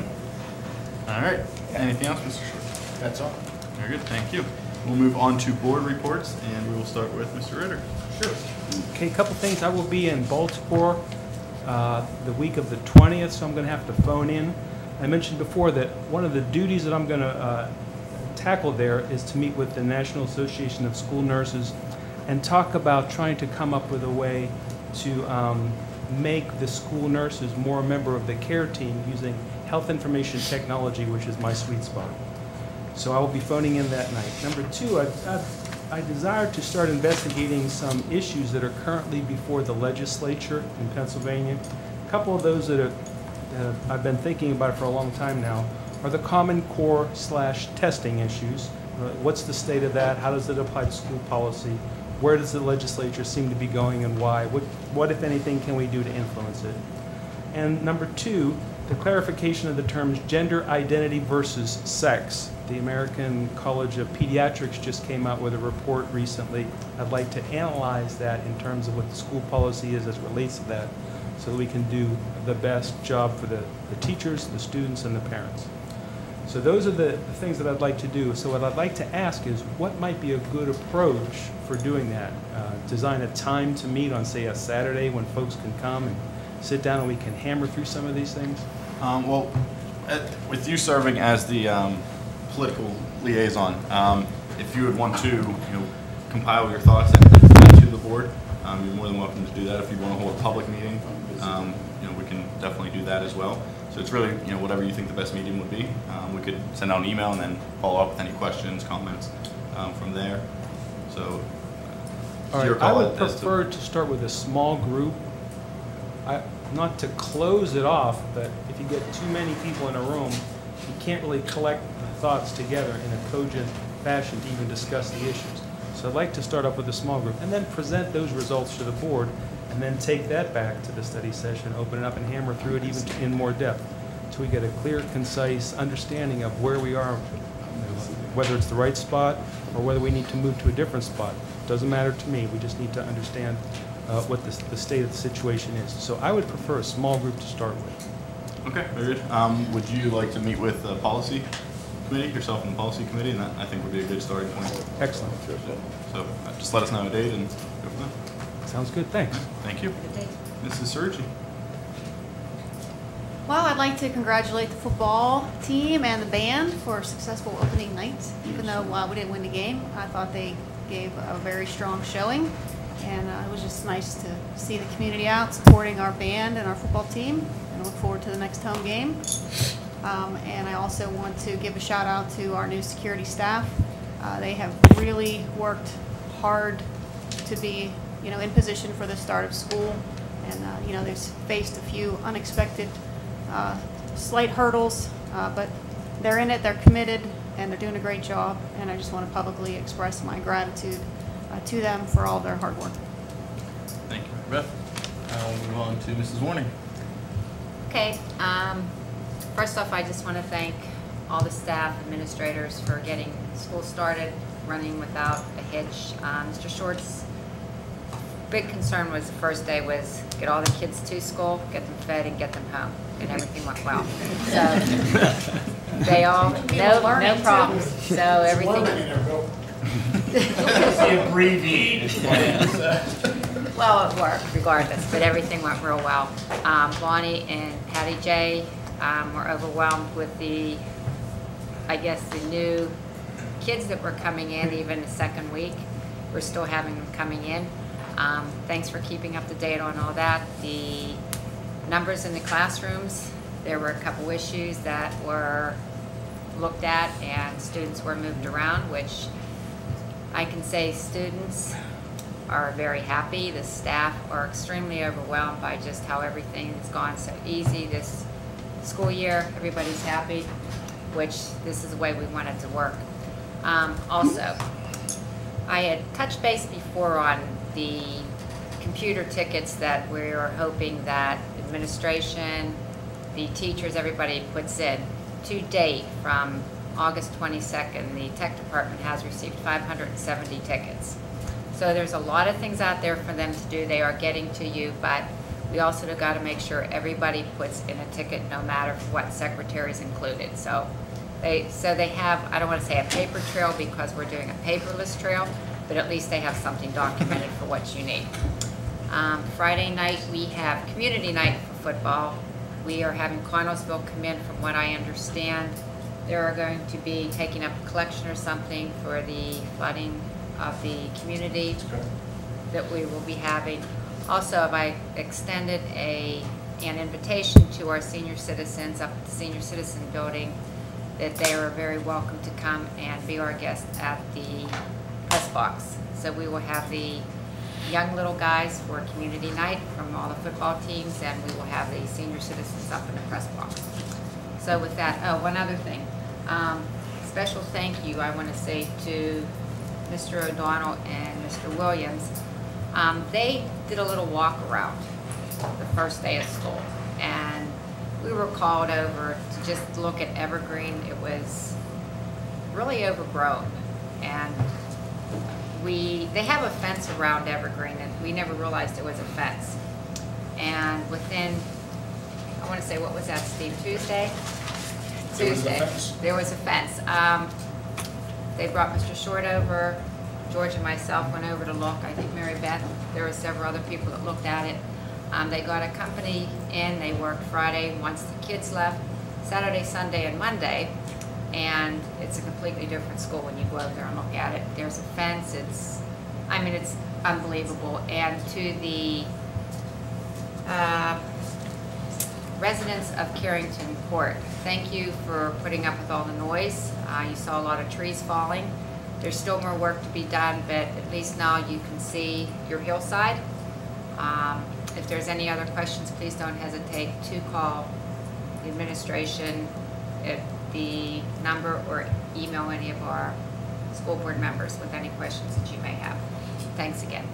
All right. Anything else, Mister Short? That's all. Very good. Thank you. We'll move on to board reports, and we will start with Mister Ritter. Sure. Okay, a couple things. I will be in Baltimore uh, the week of the twentieth, so I'm going to have to phone in. I mentioned before that one of the duties that I'm going to uh, tackle there is to meet with the National Association of School Nurses and talk about trying to come up with a way to um, make the school nurses more a member of the care team using health information technology, which is my sweet spot. So I will be phoning in that night. Number two, I've, I've I desire to start investigating some issues that are currently before the legislature in Pennsylvania. A couple of those that, are, that I've been thinking about for a long time now are the Common Core slash testing issues. Uh, What's the state of that? How does it apply to school policy? Where does the legislature seem to be going and why? What, what if anything, can we do to influence it? And number two, the clarification of the terms gender identity versus sex. The American College of Pediatrics just came out with a report recently. I'd like to analyze that in terms of what the school policy is as it relates to that, so that we can do the best job for the, the teachers, the students, and the parents. So those are the, the things that I'd like to do. So what I'd like to ask is, what might be a good approach for doing that? Uh, design a time to meet on, say, a Saturday when folks can come and sit down and we can hammer through some of these things? Um, well, uh, with you serving as the um, political liaison, um, if you would want to, you know, compile your thoughts and present to the board, um, you're more than welcome to do that. If you want to hold a public meeting, um, you know, we can definitely do that as well. So it's really, you know, whatever you think the best medium would be. Um, we could send out an email and then follow up with any questions, comments um, from there. So, uh, All your right, I call would as to- prefer to start with a small group. I, not to close it off, but if you get too many people in a room, you can't really collect the thoughts together in a cogent fashion to even discuss the issues. So I'd like to start off with a small group and then present those results to the board, and then take that back to the study session, open it up and hammer through it even in more depth, until we get a clear, concise understanding of where we are, whether it's the right spot or whether we need to move to a different spot. Doesn't matter to me. We just need to understand uh, what the, the state of the situation is. So I would prefer a small group to start with. Okay, very good. Um, would you like to meet with the policy committee, yourself and the policy committee, and that I think would be a good starting point. Excellent. So uh, just let us know a date and go from there. Sounds good. Thanks. Thank you. Missus Sergi. Well, I'd like to congratulate the football team and the band for a successful opening night. Even though uh, we didn't win the game, I thought they gave a very strong showing. And uh, it was just nice to see the community out supporting our band and our football team. And I look forward to the next home game. Um, and I also want to give a shout out to our new security staff. Uh, they have really worked hard to be, you know, in position for the start of school. And, uh, you know, they've faced a few unexpected uh, slight hurdles, uh, but they're in it, they're committed, and they're doing a great job. And I just want to publicly express my gratitude uh, to them for all their hard work. Thank you, Beth. Uh, we'll move on to Missus Warning. Okay, um, first off, I just want to thank all the staff, administrators for getting school started, running without a hitch. Um, Mister Short's big concern was the first day was get all the kids to school, get them fed, and get them home, and everything went well. So they all, no, no problems. So everything. Well, it worked regardless, but everything went real well. Um, Bonnie and Patty J um, were overwhelmed with the, I guess, the new kids that were coming in, even the second week. We're still having them coming in. Um, thanks for keeping up to date on all that. The numbers in the classrooms, there were a couple issues that were looked at and students were moved around, which I can say students are very happy. The staff are extremely overwhelmed by just how everything has gone so easy this school year. Everybody's happy, which this is the way we want it to work. Um, also, I had touched base before on the computer tickets that we are hoping that administration, the teachers, everybody puts in. To date, from August twenty-second, the tech department has received five hundred seventy tickets. So there's a lot of things out there for them to do. They are getting to you, but we also have got to make sure everybody puts in a ticket, no matter what secretary is included. So they, so they have, I don't want to say a paper trail because we're doing a paperless trail, but at least they have something documented for what you need. Um, Friday night we have community night for football. We are having Connellsville come in, from what I understand. They are going to be taking up a collection or something for the flooding of the community that we will be having. Also, I extended a, an invitation to our senior citizens up at the senior citizen building that they are very welcome to come and be our guests at the press box. So we will have the young little guys for community night from all the football teams, and we will have the senior citizens up in the press box. So with that, oh, one other thing. Um, special thank you I want to say to Mister O'Donnell and Mister Williams. Um, they did a little walk around the first day of school, and we were called over to just look at Evergreen. It was really overgrown, and we they have a fence around Evergreen, and we never realized it was a fence. And within, I want to say, what was that, Steve, Tuesday? There was a Tuesday. fence. There was a fence. Um, they brought Mister Short over. George and myself went over to look. I think Mary Beth, there were several other people that looked at it. Um, they got a company in. They worked Friday once the kids left, Saturday, Sunday, and Monday. And it's a completely different school when you go over there and look at it. There's a fence. It's, I mean, it's unbelievable. And to the uh, residents of Carrington Court, thank you for putting up with all the noise. Uh, you saw a lot of trees falling. There's still more work to be done, but at least now you can see your hillside. Um, if there's any other questions, please don't hesitate to call the administration at the number, or email any of our school board members with any questions that you may have. Thanks again.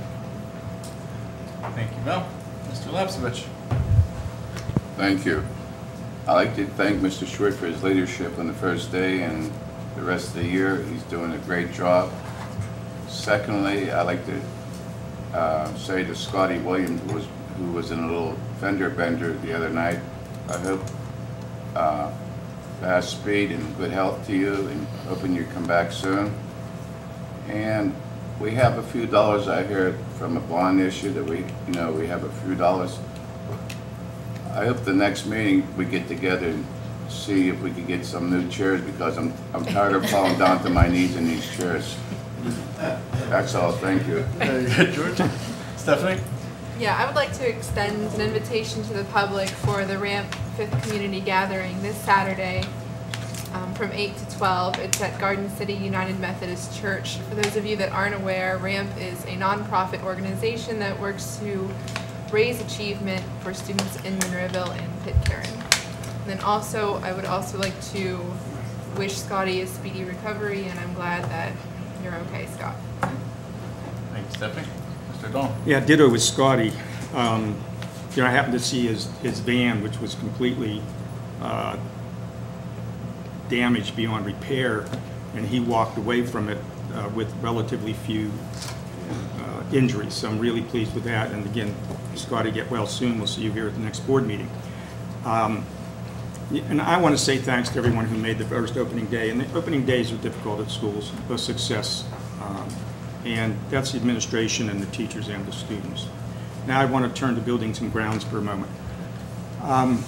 Thank you, Mel. Mister Lapsevich. Thank you. I'd like to thank Mister Short for his leadership on the first day and the rest of the year. He's doing a great job. Secondly, I'd like to uh, say to Scotty Williams, who was, who was in a little fender bender the other night, I hope uh, fast speed and good health to you, and hoping you come back soon. And we have a few dollars out here from a bond issue that we, you know, we have a few dollars. I hope the next meeting we get together and see if we can get some new chairs, because I'm, I'm tired of falling down to my knees in these chairs. That's all, thank you. Very good, George. Stephanie? Yeah, I would like to extend an invitation to the public for the RAMP fifth Community Gathering this Saturday um, from eight to twelve. It's at Garden City United Methodist Church. For those of you that aren't aware, RAMP is a nonprofit organization that works to raise achievement for students in Monroeville and Pitcairn. And then also, I would also like to wish Scotty a speedy recovery, and I'm glad that you're okay, Scott. Thank you, Stephanie. Mister Dahl? Yeah, ditto with Scotty. Um, you know, I happened to see his, his van, which was completely uh, damaged beyond repair, and he walked away from it uh, with relatively few uh, injuries. So I'm really pleased with that. And again, Scotty, get well soon. We'll see you here at the next board meeting. Um, and I want to say thanks to everyone who made the first opening day. And the opening days are difficult at schools, a success. Um, and that's the administration and the teachers and the students. Now I want to turn to buildings and grounds for a moment. Um,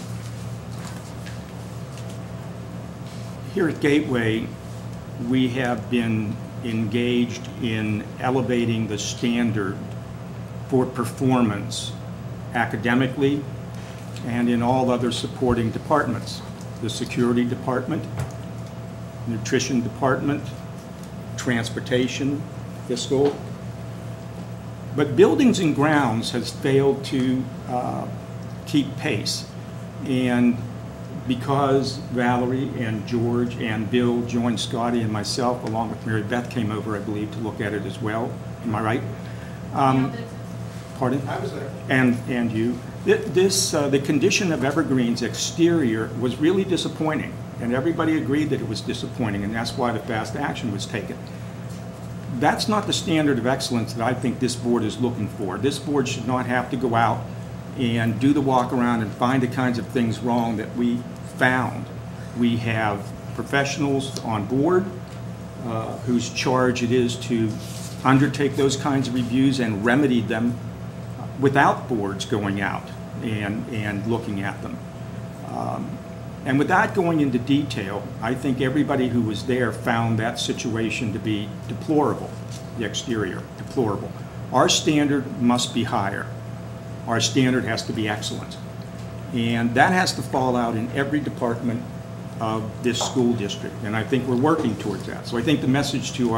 here at Gateway, we have been engaged in elevating the standard for performance academically and in all other supporting departments. The security department, nutrition department, transportation, fiscal. But buildings and grounds has failed to uh, keep pace. And because Valerie and George and Bill joined Scotty and myself, along with Mary Beth, came over, I believe, to look at it as well. Am I right? Um, pardon? I was there. And, and you. This, uh, the condition of Evergreen's exterior was really disappointing, and everybody agreed that it was disappointing, and that's why the fast action was taken. That's not the standard of excellence that I think this board is looking for. This board should not have to go out and do the walk around and find the kinds of things wrong that we found. We have professionals on board uh, whose charge it is to undertake those kinds of reviews and remedy them without boards going out and, and looking at them. Um, and without going into detail, I think everybody who was there found that situation to be deplorable, the exterior, deplorable. Our standard must be higher. Our standard has to be excellent. And that has to fall out in every department of this school district, and I think we're working towards that. So I think the message to our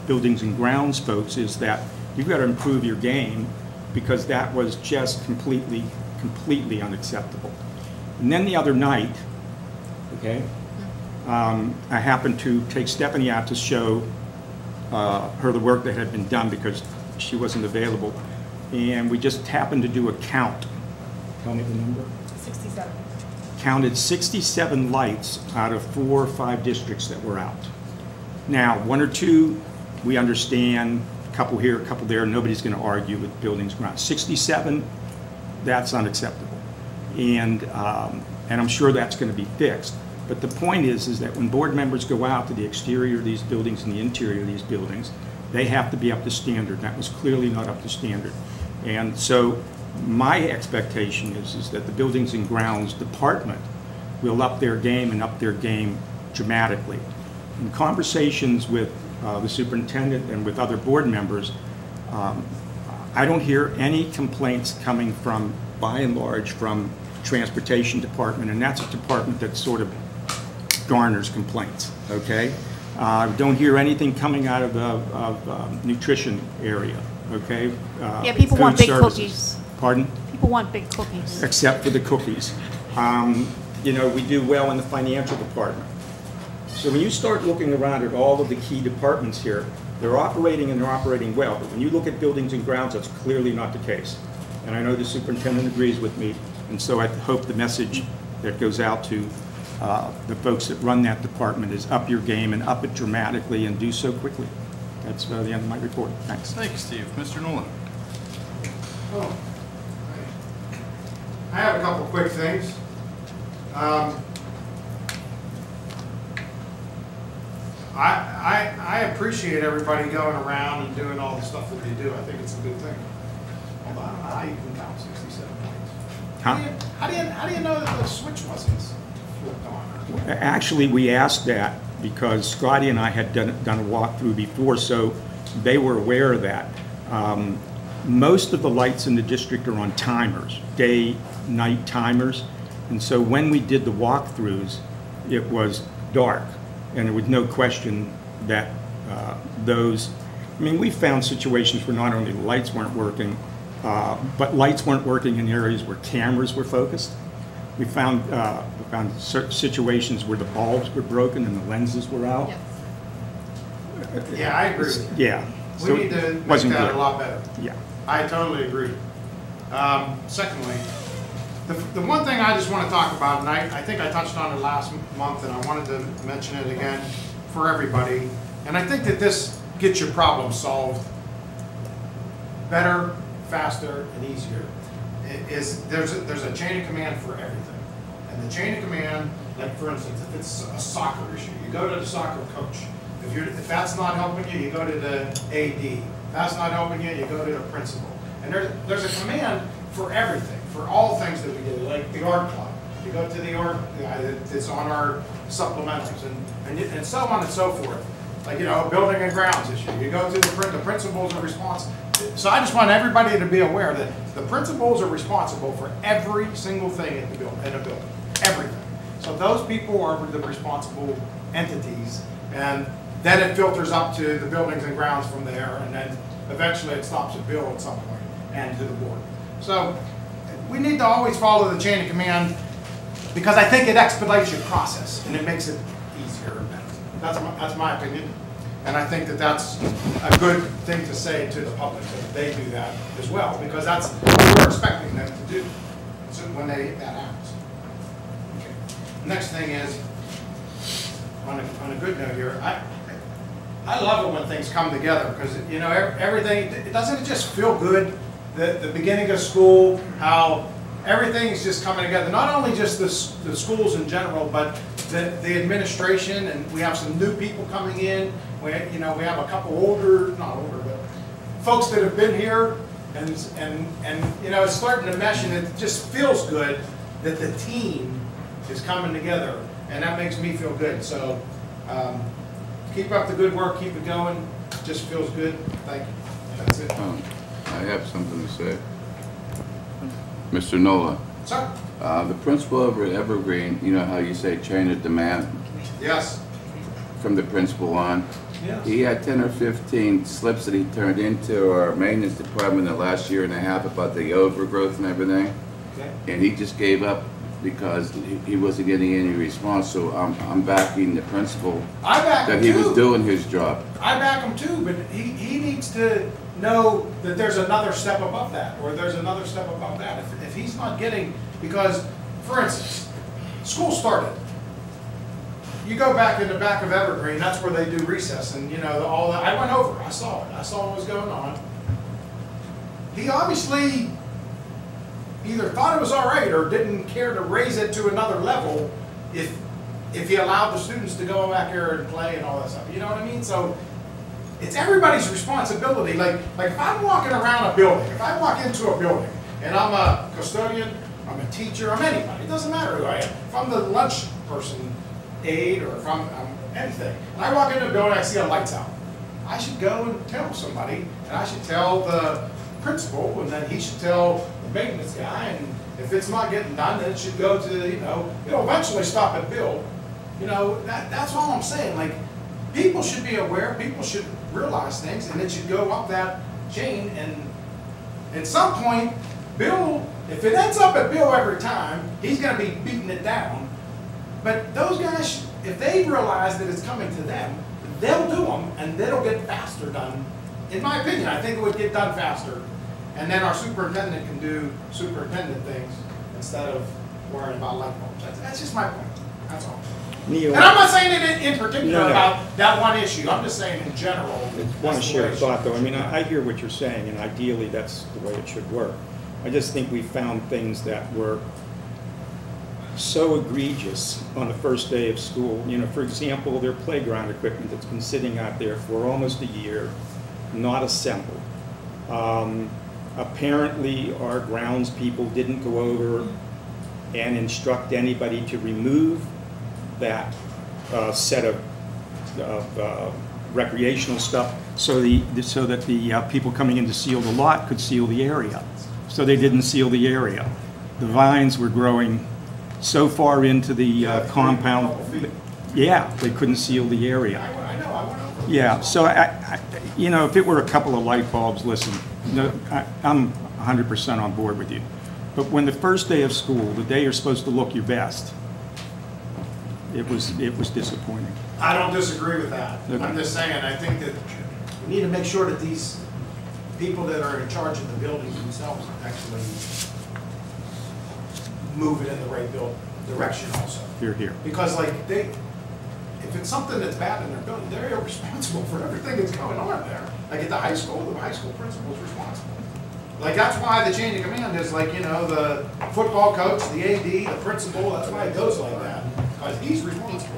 buildings and grounds folks is that you've got to improve your game, because that was just completely, completely unacceptable. And then the other night, okay, um, I happened to take Stephanie out to show uh, her the work that had been done because she wasn't available. And we just happened to do a count. Tell me the number. sixty-seven. Counted sixty-seven lights out of four or five districts that were out. Now, one or two, we understand, a couple here, a couple there, nobody's going to argue with buildings grounds. sixty-seven, that's unacceptable. And, um, and I'm sure that's going to be fixed. But the point is, is that when board members go out to the exterior of these buildings and the interior of these buildings, they have to be up to standard. That was clearly not up to standard. And so my expectation is, is that the Buildings and Grounds Department will up their game and up their game dramatically. In conversations with uh, the superintendent and with other board members, um, I don't hear any complaints coming from, by and large, from Transportation Department, and that's a department that sort of garners complaints, okay? Uh, don't hear anything coming out of the of, um, nutrition area, okay? Uh, Yeah, people food want big services. cookies. Pardon? People want big cookies. Except for the cookies. Um, you know, we do well in the financial department. So when you start looking around at all of the key departments here, they're operating and they're operating well. But when you look at buildings and grounds, that's clearly not the case. And I know the superintendent agrees with me. And so I hope the message that goes out to uh, the folks that run that department is up your game and up it dramatically and do so quickly. That's uh, the end of my report. Thanks. Thank you, Steve. Mister Nolan. Oh. I have a couple quick things. Um, I, I, I appreciate everybody going around and doing all the stuff that they do. I think it's a good thing. Although I don't know how you can count sixty-seven points. Huh? How do you, how do you, how do you know that the switch wasn't flipped on? Actually, we asked that because Scotty and I had done, done a walkthrough before, so they were aware of that. Um, most of the lights in the district are on timers, day, night timers. And so when we did the walkthroughs, it was dark. And there was no question that uh, those, I mean, we found situations where not only the lights weren't working, uh, but lights weren't working in areas where cameras were focused. We found, uh, we found certain situations where the bulbs were broken and the lenses were out. Yes. Yeah, I agree. Yeah. We So need to it make wasn't that good. a lot better. Yeah. I totally agree. Um, secondly, the, the one thing I just want to talk about, and I, I think I touched on it last month, and I wanted to mention it again for everybody, and I think that this gets your problem solved better, faster, and easier, i- is there's a, there's a chain of command for everything. And the chain of command, like for instance, if it's a soccer issue, you go to the soccer coach. If you're, if that's not helping you, you go to the A D. If that's not helping you, you go to the principal. And there's, there's a command for everything, for all things that we do, like the art club. You go to the art, it's on our supplementals, and, and, and so on and so forth. Like, you know, a building and grounds issue. You go to the, prin- the principals are responsible. So I just want everybody to be aware that the principals are responsible for every single thing in the building, in a building, everything. So those people are the responsible entities, and then it filters up to the buildings and grounds from there, and then eventually it stops at Bill at some point, and to the board. So we need to always follow the chain of command, because I think it expedites your process, and it makes it easier and better. That's my, that's my opinion, and I think that that's a good thing to say to the public, that they do that as well, because that's what we're expecting them to do so when they, that happens. Okay. Next thing is, on a, on a good note here, I, I love it when things come together, because, you know, everything, it doesn't it just feel good, the, the beginning of school, how everything's just coming together, not only just the, the schools in general, but the, the administration, and we have some new people coming in, we, you know, we have a couple older, not older, but folks that have been here, and, and, and you know, it's starting to mesh, and it just feels good that the team is coming together, and that makes me feel good. So um, keep up the good work, keep it going, just feels good. Thank you. That's it. Um, I have something to say. Mister Nola, Sir? uh, the principal over at Evergreen, you know how you say chain of demand Yes. from the principal on? Yeah. He had ten or fifteen slips that he turned into our maintenance department in the last year and a half about the overgrowth and everything. Okay. And he just gave up because he- he wasn't getting any response, so I'm, I'm backing the principal I back him that he was too. doing his job. I back him too, but he, he needs to know that there's another step above that, or there's another step above that. If, if he's not getting, because, for instance, school started. You go back in the back of Evergreen, that's where they do recess, and you know, all that, I went over, I saw it, I saw what was going on. He obviously either thought it was all right or didn't care to raise it to another level if, if he allowed the students to go back there and play and all that stuff, you know what I mean? So, it's everybody's responsibility. Like, like if I'm walking around a building, if I walk into a building and I'm a custodian, I'm a teacher, I'm anybody, it doesn't matter who I am. If I'm the lunch person, aide, or if I'm, I'm anything, and I walk into a building, I see a lights out, I should go and tell somebody, and I should tell the principal, and then he should tell the maintenance guy, and if it's not getting done, then it should go to, you know, it'll eventually stop at Bill. You know, that, that's all I'm saying. Like, people should be aware, people should realize things, and it should go up that chain, and at some point, Bill, if it ends up at Bill every time, he's gonna be beating it down. But those guys, if they realize that it's coming to them, they'll do them, and it'll get faster done. In my opinion, I think it would get done faster. And then our superintendent can do superintendent things instead of worrying about light bulbs. That's, that's just my point, that's all. Neil, And I'm not saying it in, in particular No, no. about that one issue, I'm just saying in general. I want that's to the way share a it thought, should- though. I mean, I I hear what you're saying, and ideally, that's the way it should work. I just think we found things that were so egregious on the first day of school. You know, for example, their playground equipment that's been sitting out there for almost a year, not assembled. Um, Apparently, our grounds people didn't go over and instruct anybody to remove that uh, set of, of uh, recreational stuff, so the so that the uh, people coming in to seal the lot could seal the area. So they didn't seal the area. The vines were growing so far into the uh, compound. Yeah, they couldn't seal the area. I, I know, I went over. Yeah, so I, I, you know, if it were a couple of light bulbs, listen, no, I, I'm one hundred percent on board with you. But when the first day of school, the day you're supposed to look your best, it was, it was disappointing. I don't disagree with that. Okay. I'm just saying, I think that we need to make sure that these people that are in charge of the buildings themselves actually move it in the right build, direction also. Here, here. Because like they, if it's something that's bad in their building, they're responsible for everything that's going on there. Like at the high school, the high school principal is responsible. Like that's why the chain of command is like, you know, the football coach, the A D, the principal, that's why it goes like that. Because he's responsible.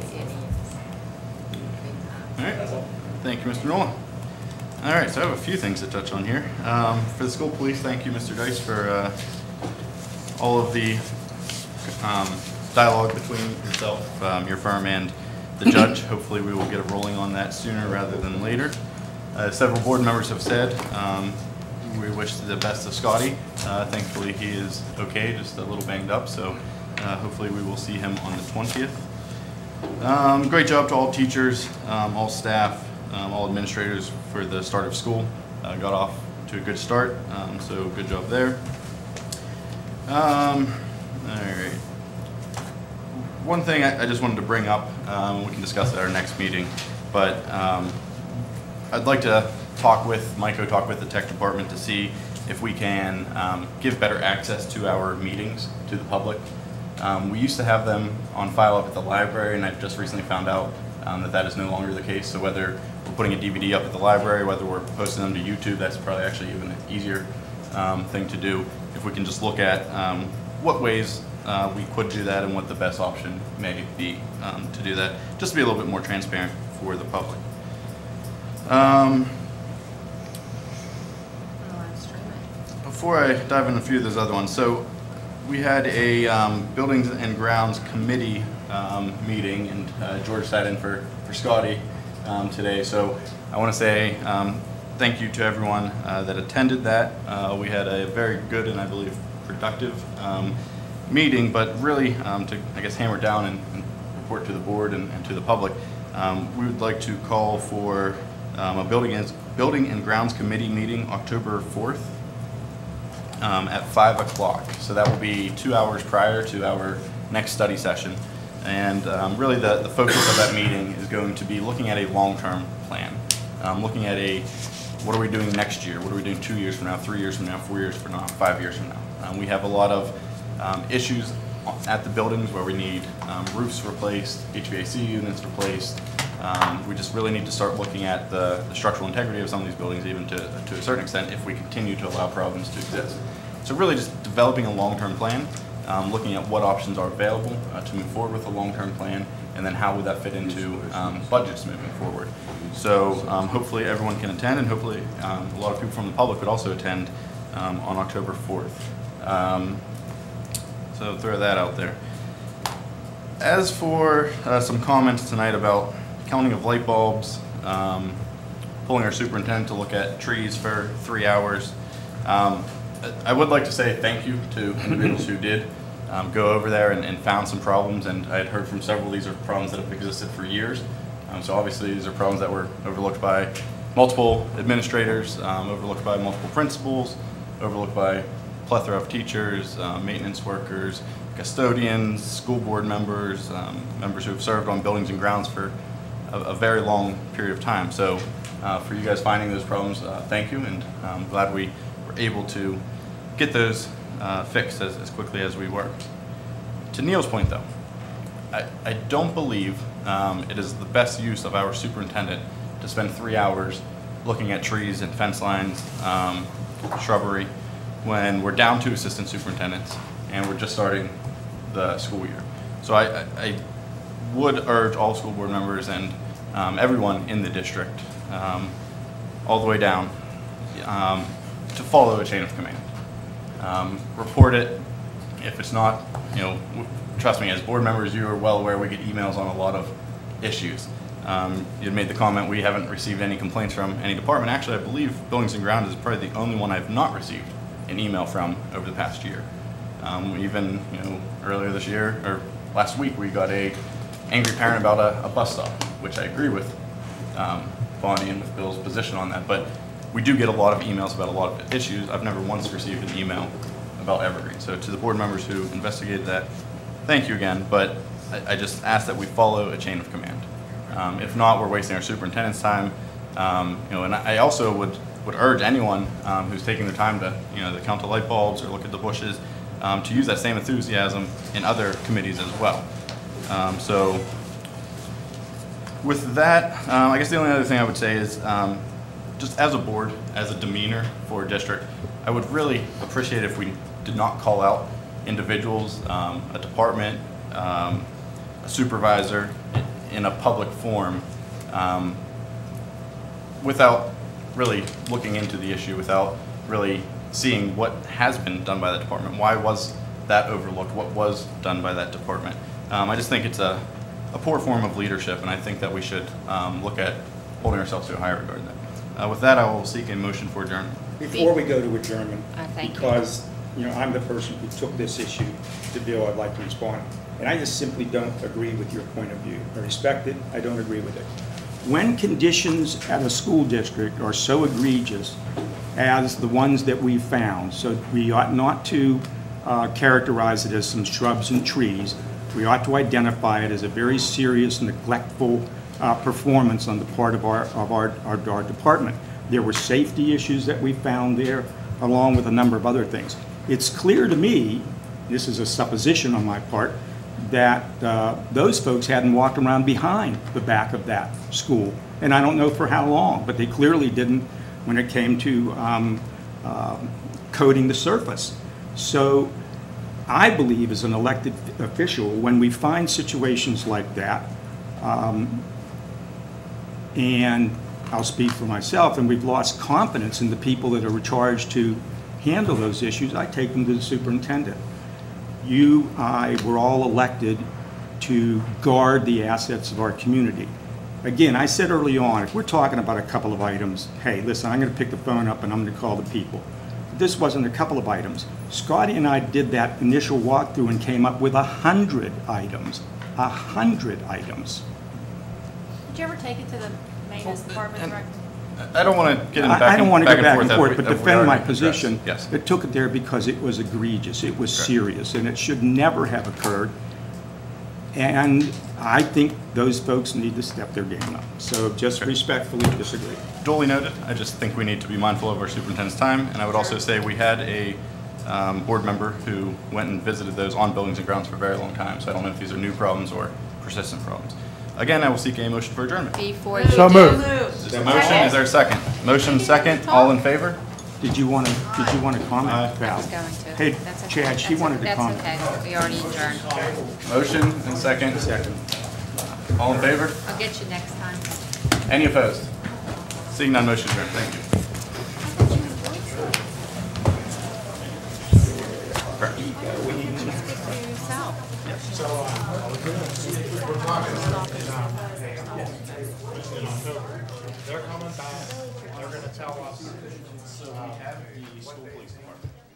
All right, thank you, Mister Nolan. All right, so I have a few things to touch on here. Um, for the school police, thank you, Mister Dice, for uh, all of the um, dialogue between yourself, um, your firm, and the judge. Hopefully we will get a rolling on that sooner rather than later. Uh, several board members have said um, we wish the best of Scotty. Uh, thankfully he is okay, just a little banged up, so uh, hopefully we will see him on the twentieth. Um, great job to all teachers, um, all staff, um, all administrators for the start of school. Uh, got off to a good start, um, so good job there. Um, all right. One thing I, I just wanted to bring up, um, we can discuss at our next meeting, but um, I'd like to talk with, Mike, talk with the tech department to see if we can um, give better access to our meetings to the public. Um, we used to have them on file up at the library, and I've just recently found out um, that that is no longer the case. So whether we're putting a D V D up at the library, whether we're posting them to YouTube, that's probably actually even an easier um, thing to do. If we can just look at um, what ways uh, we could do that and what the best option may be um, to do that, just to be a little bit more transparent for the public. Um, before I dive into a few of those other ones, so we had a um, Buildings and Grounds Committee um, meeting, and uh, George sat in for, for Scotty um, today. So I want to say um, thank you to everyone uh, that attended that. Uh, we had a very good and I believe productive um, meeting, but really um, to, I guess, hammer down and, and report to the board and, and to the public. um, we would like to call for um, a building and, building and grounds committee meeting October fourth um, at five o'clock. So that will be two hours prior to our next study session. And um, really the, the focus of that meeting is going to be looking at a long-term plan, um, looking at a what are we doing next year, what are we doing two years from now, three years from now, four years from now, five years from now. Um, we have a lot of um, issues at the buildings where we need um, roofs replaced, H V A C units replaced. Um, we just really need to start looking at the, the structural integrity of some of these buildings, even to, to a certain extent, if we continue to allow problems to exist. So really just developing a long-term plan, um, looking at what options are available uh, to move forward with a long-term plan, and then how would that fit into um, budgets moving forward. So um, hopefully everyone can attend, and hopefully um, a lot of people from the public would also attend um, on October fourth. Um, so throw that out there. As for uh, some comments tonight about counting of light bulbs, um, pulling our superintendent to look at trees for three hours, um, I would like to say thank you to individuals who did um, go over there and, and found some problems, and I had heard from several of these are problems that have existed for years. Um, so obviously these are problems that were overlooked by multiple administrators, um, overlooked by multiple principals, overlooked by a plethora of teachers, uh, maintenance workers, custodians, school board members, um, members who have served on buildings and grounds for a, a very long period of time. So uh, for you guys finding those problems, uh, thank you, and I'm glad we were able to get those uh, fixed as, as quickly as we were. To Neil's point though, I, I don't believe um, it is the best use of our superintendent to spend three hours looking at trees and fence lines, um, shrubbery, when we're down to assistant superintendents and we're just starting the school year. So I, I, I would urge all school board members and um, everyone in the district, um, all the way down, um, to follow a chain of command. Um, report it. If it's not, you know, trust me, as board members, you are well aware we get emails on a lot of issues. Um, you made the comment we haven't received any complaints from any department. Actually, I believe Buildings and Grounds is probably the only one I've not received an email from over the past year. Um, even, you know, earlier this year, or last week, we got a angry parent about a, a bus stop, which I agree with um, Bonnie and with Bill's position on that, but we do get a lot of emails about a lot of issues. I've never once received an email about Evergreen. So to the board members who investigated that, thank you again, but I, I just ask that we follow a chain of command. Um, if not, we're wasting our superintendent's time. Um, you know, and I also would, would urge anyone um, who's taking the time to, you know, to count the light bulbs or look at the bushes, um, to use that same enthusiasm in other committees as well. Um, so with that, um, I guess the only other thing I would say is, um, just as a board, as a demeanor for a district, I would really appreciate if we did not call out individuals, um, a department, um, a supervisor in a public forum um, without really looking into the issue, without really seeing what has been done by the department. Why was that overlooked? What was done by that department? Um, I just think it's a, a poor form of leadership, and I think that we should um, look at holding ourselves to a higher regard than that. Uh, with that, I will seek a motion for adjournment. Before we go to adjournment, Uh, thank you. because, you know, I'm the person who took this issue to Bill, I'd like to respond. And I just simply don't agree with your point of view. I respect it, I don't agree with it. When conditions at a school district are so egregious as the ones that we found, so we ought not to uh, characterize it as some shrubs and trees. We ought to identify it as a very serious, neglectful uh, performance on the part of our, of our, our, our department. There were safety issues that we found there, along with a number of other things. It's clear to me, this is a supposition on my part, that uh, those folks hadn't walked around behind the back of that school. And I don't know for how long, but they clearly didn't when it came to um, uh, coating the surface. So I believe as an elected official, when we find situations like that, um, and I'll speak for myself, and we've lost confidence in the people that are charged to handle those issues, I take them to the superintendent. You, I, were all elected to guard the assets of our community. Again, I said early on, if we're talking about a couple of items, hey, listen, I'm going to pick the phone up and I'm going to call the people. This wasn't a couple of items. Scotty and I did that initial walkthrough and came up with a hundred items, a hundred items. you ever take it to the maintenance department and- director? I don't want to get in I back I don't and want to back go and back forth. and forth, if but we- if we defend my already addressed. position. Yes. It took it there because it was egregious, it was Correct. serious, and it should never have occurred. And I think those folks need to step their game up. So just Okay. respectfully disagree. Duly noted. I just think we need to be mindful of our superintendent's time. And I would also say we had a um, board member who went and visited those on buildings and grounds for a very long time. So I don't know if these are new problems or persistent problems. Again, I will seek a motion for adjournment. Before you So do. moved. Is there a motion? Is there a second? Motion second. All in favor? Did you want to, did you want to comment, I Val? was going to. Hey, That's okay. Chad, she That's wanted okay. to comment. That's okay, we already adjourned. Motion and second. Second. All in favor? I'll get you next time. Any opposed? Seeing none, motion adjourned. Thank you. They're coming back, they're gonna tell us. So we have the school police department.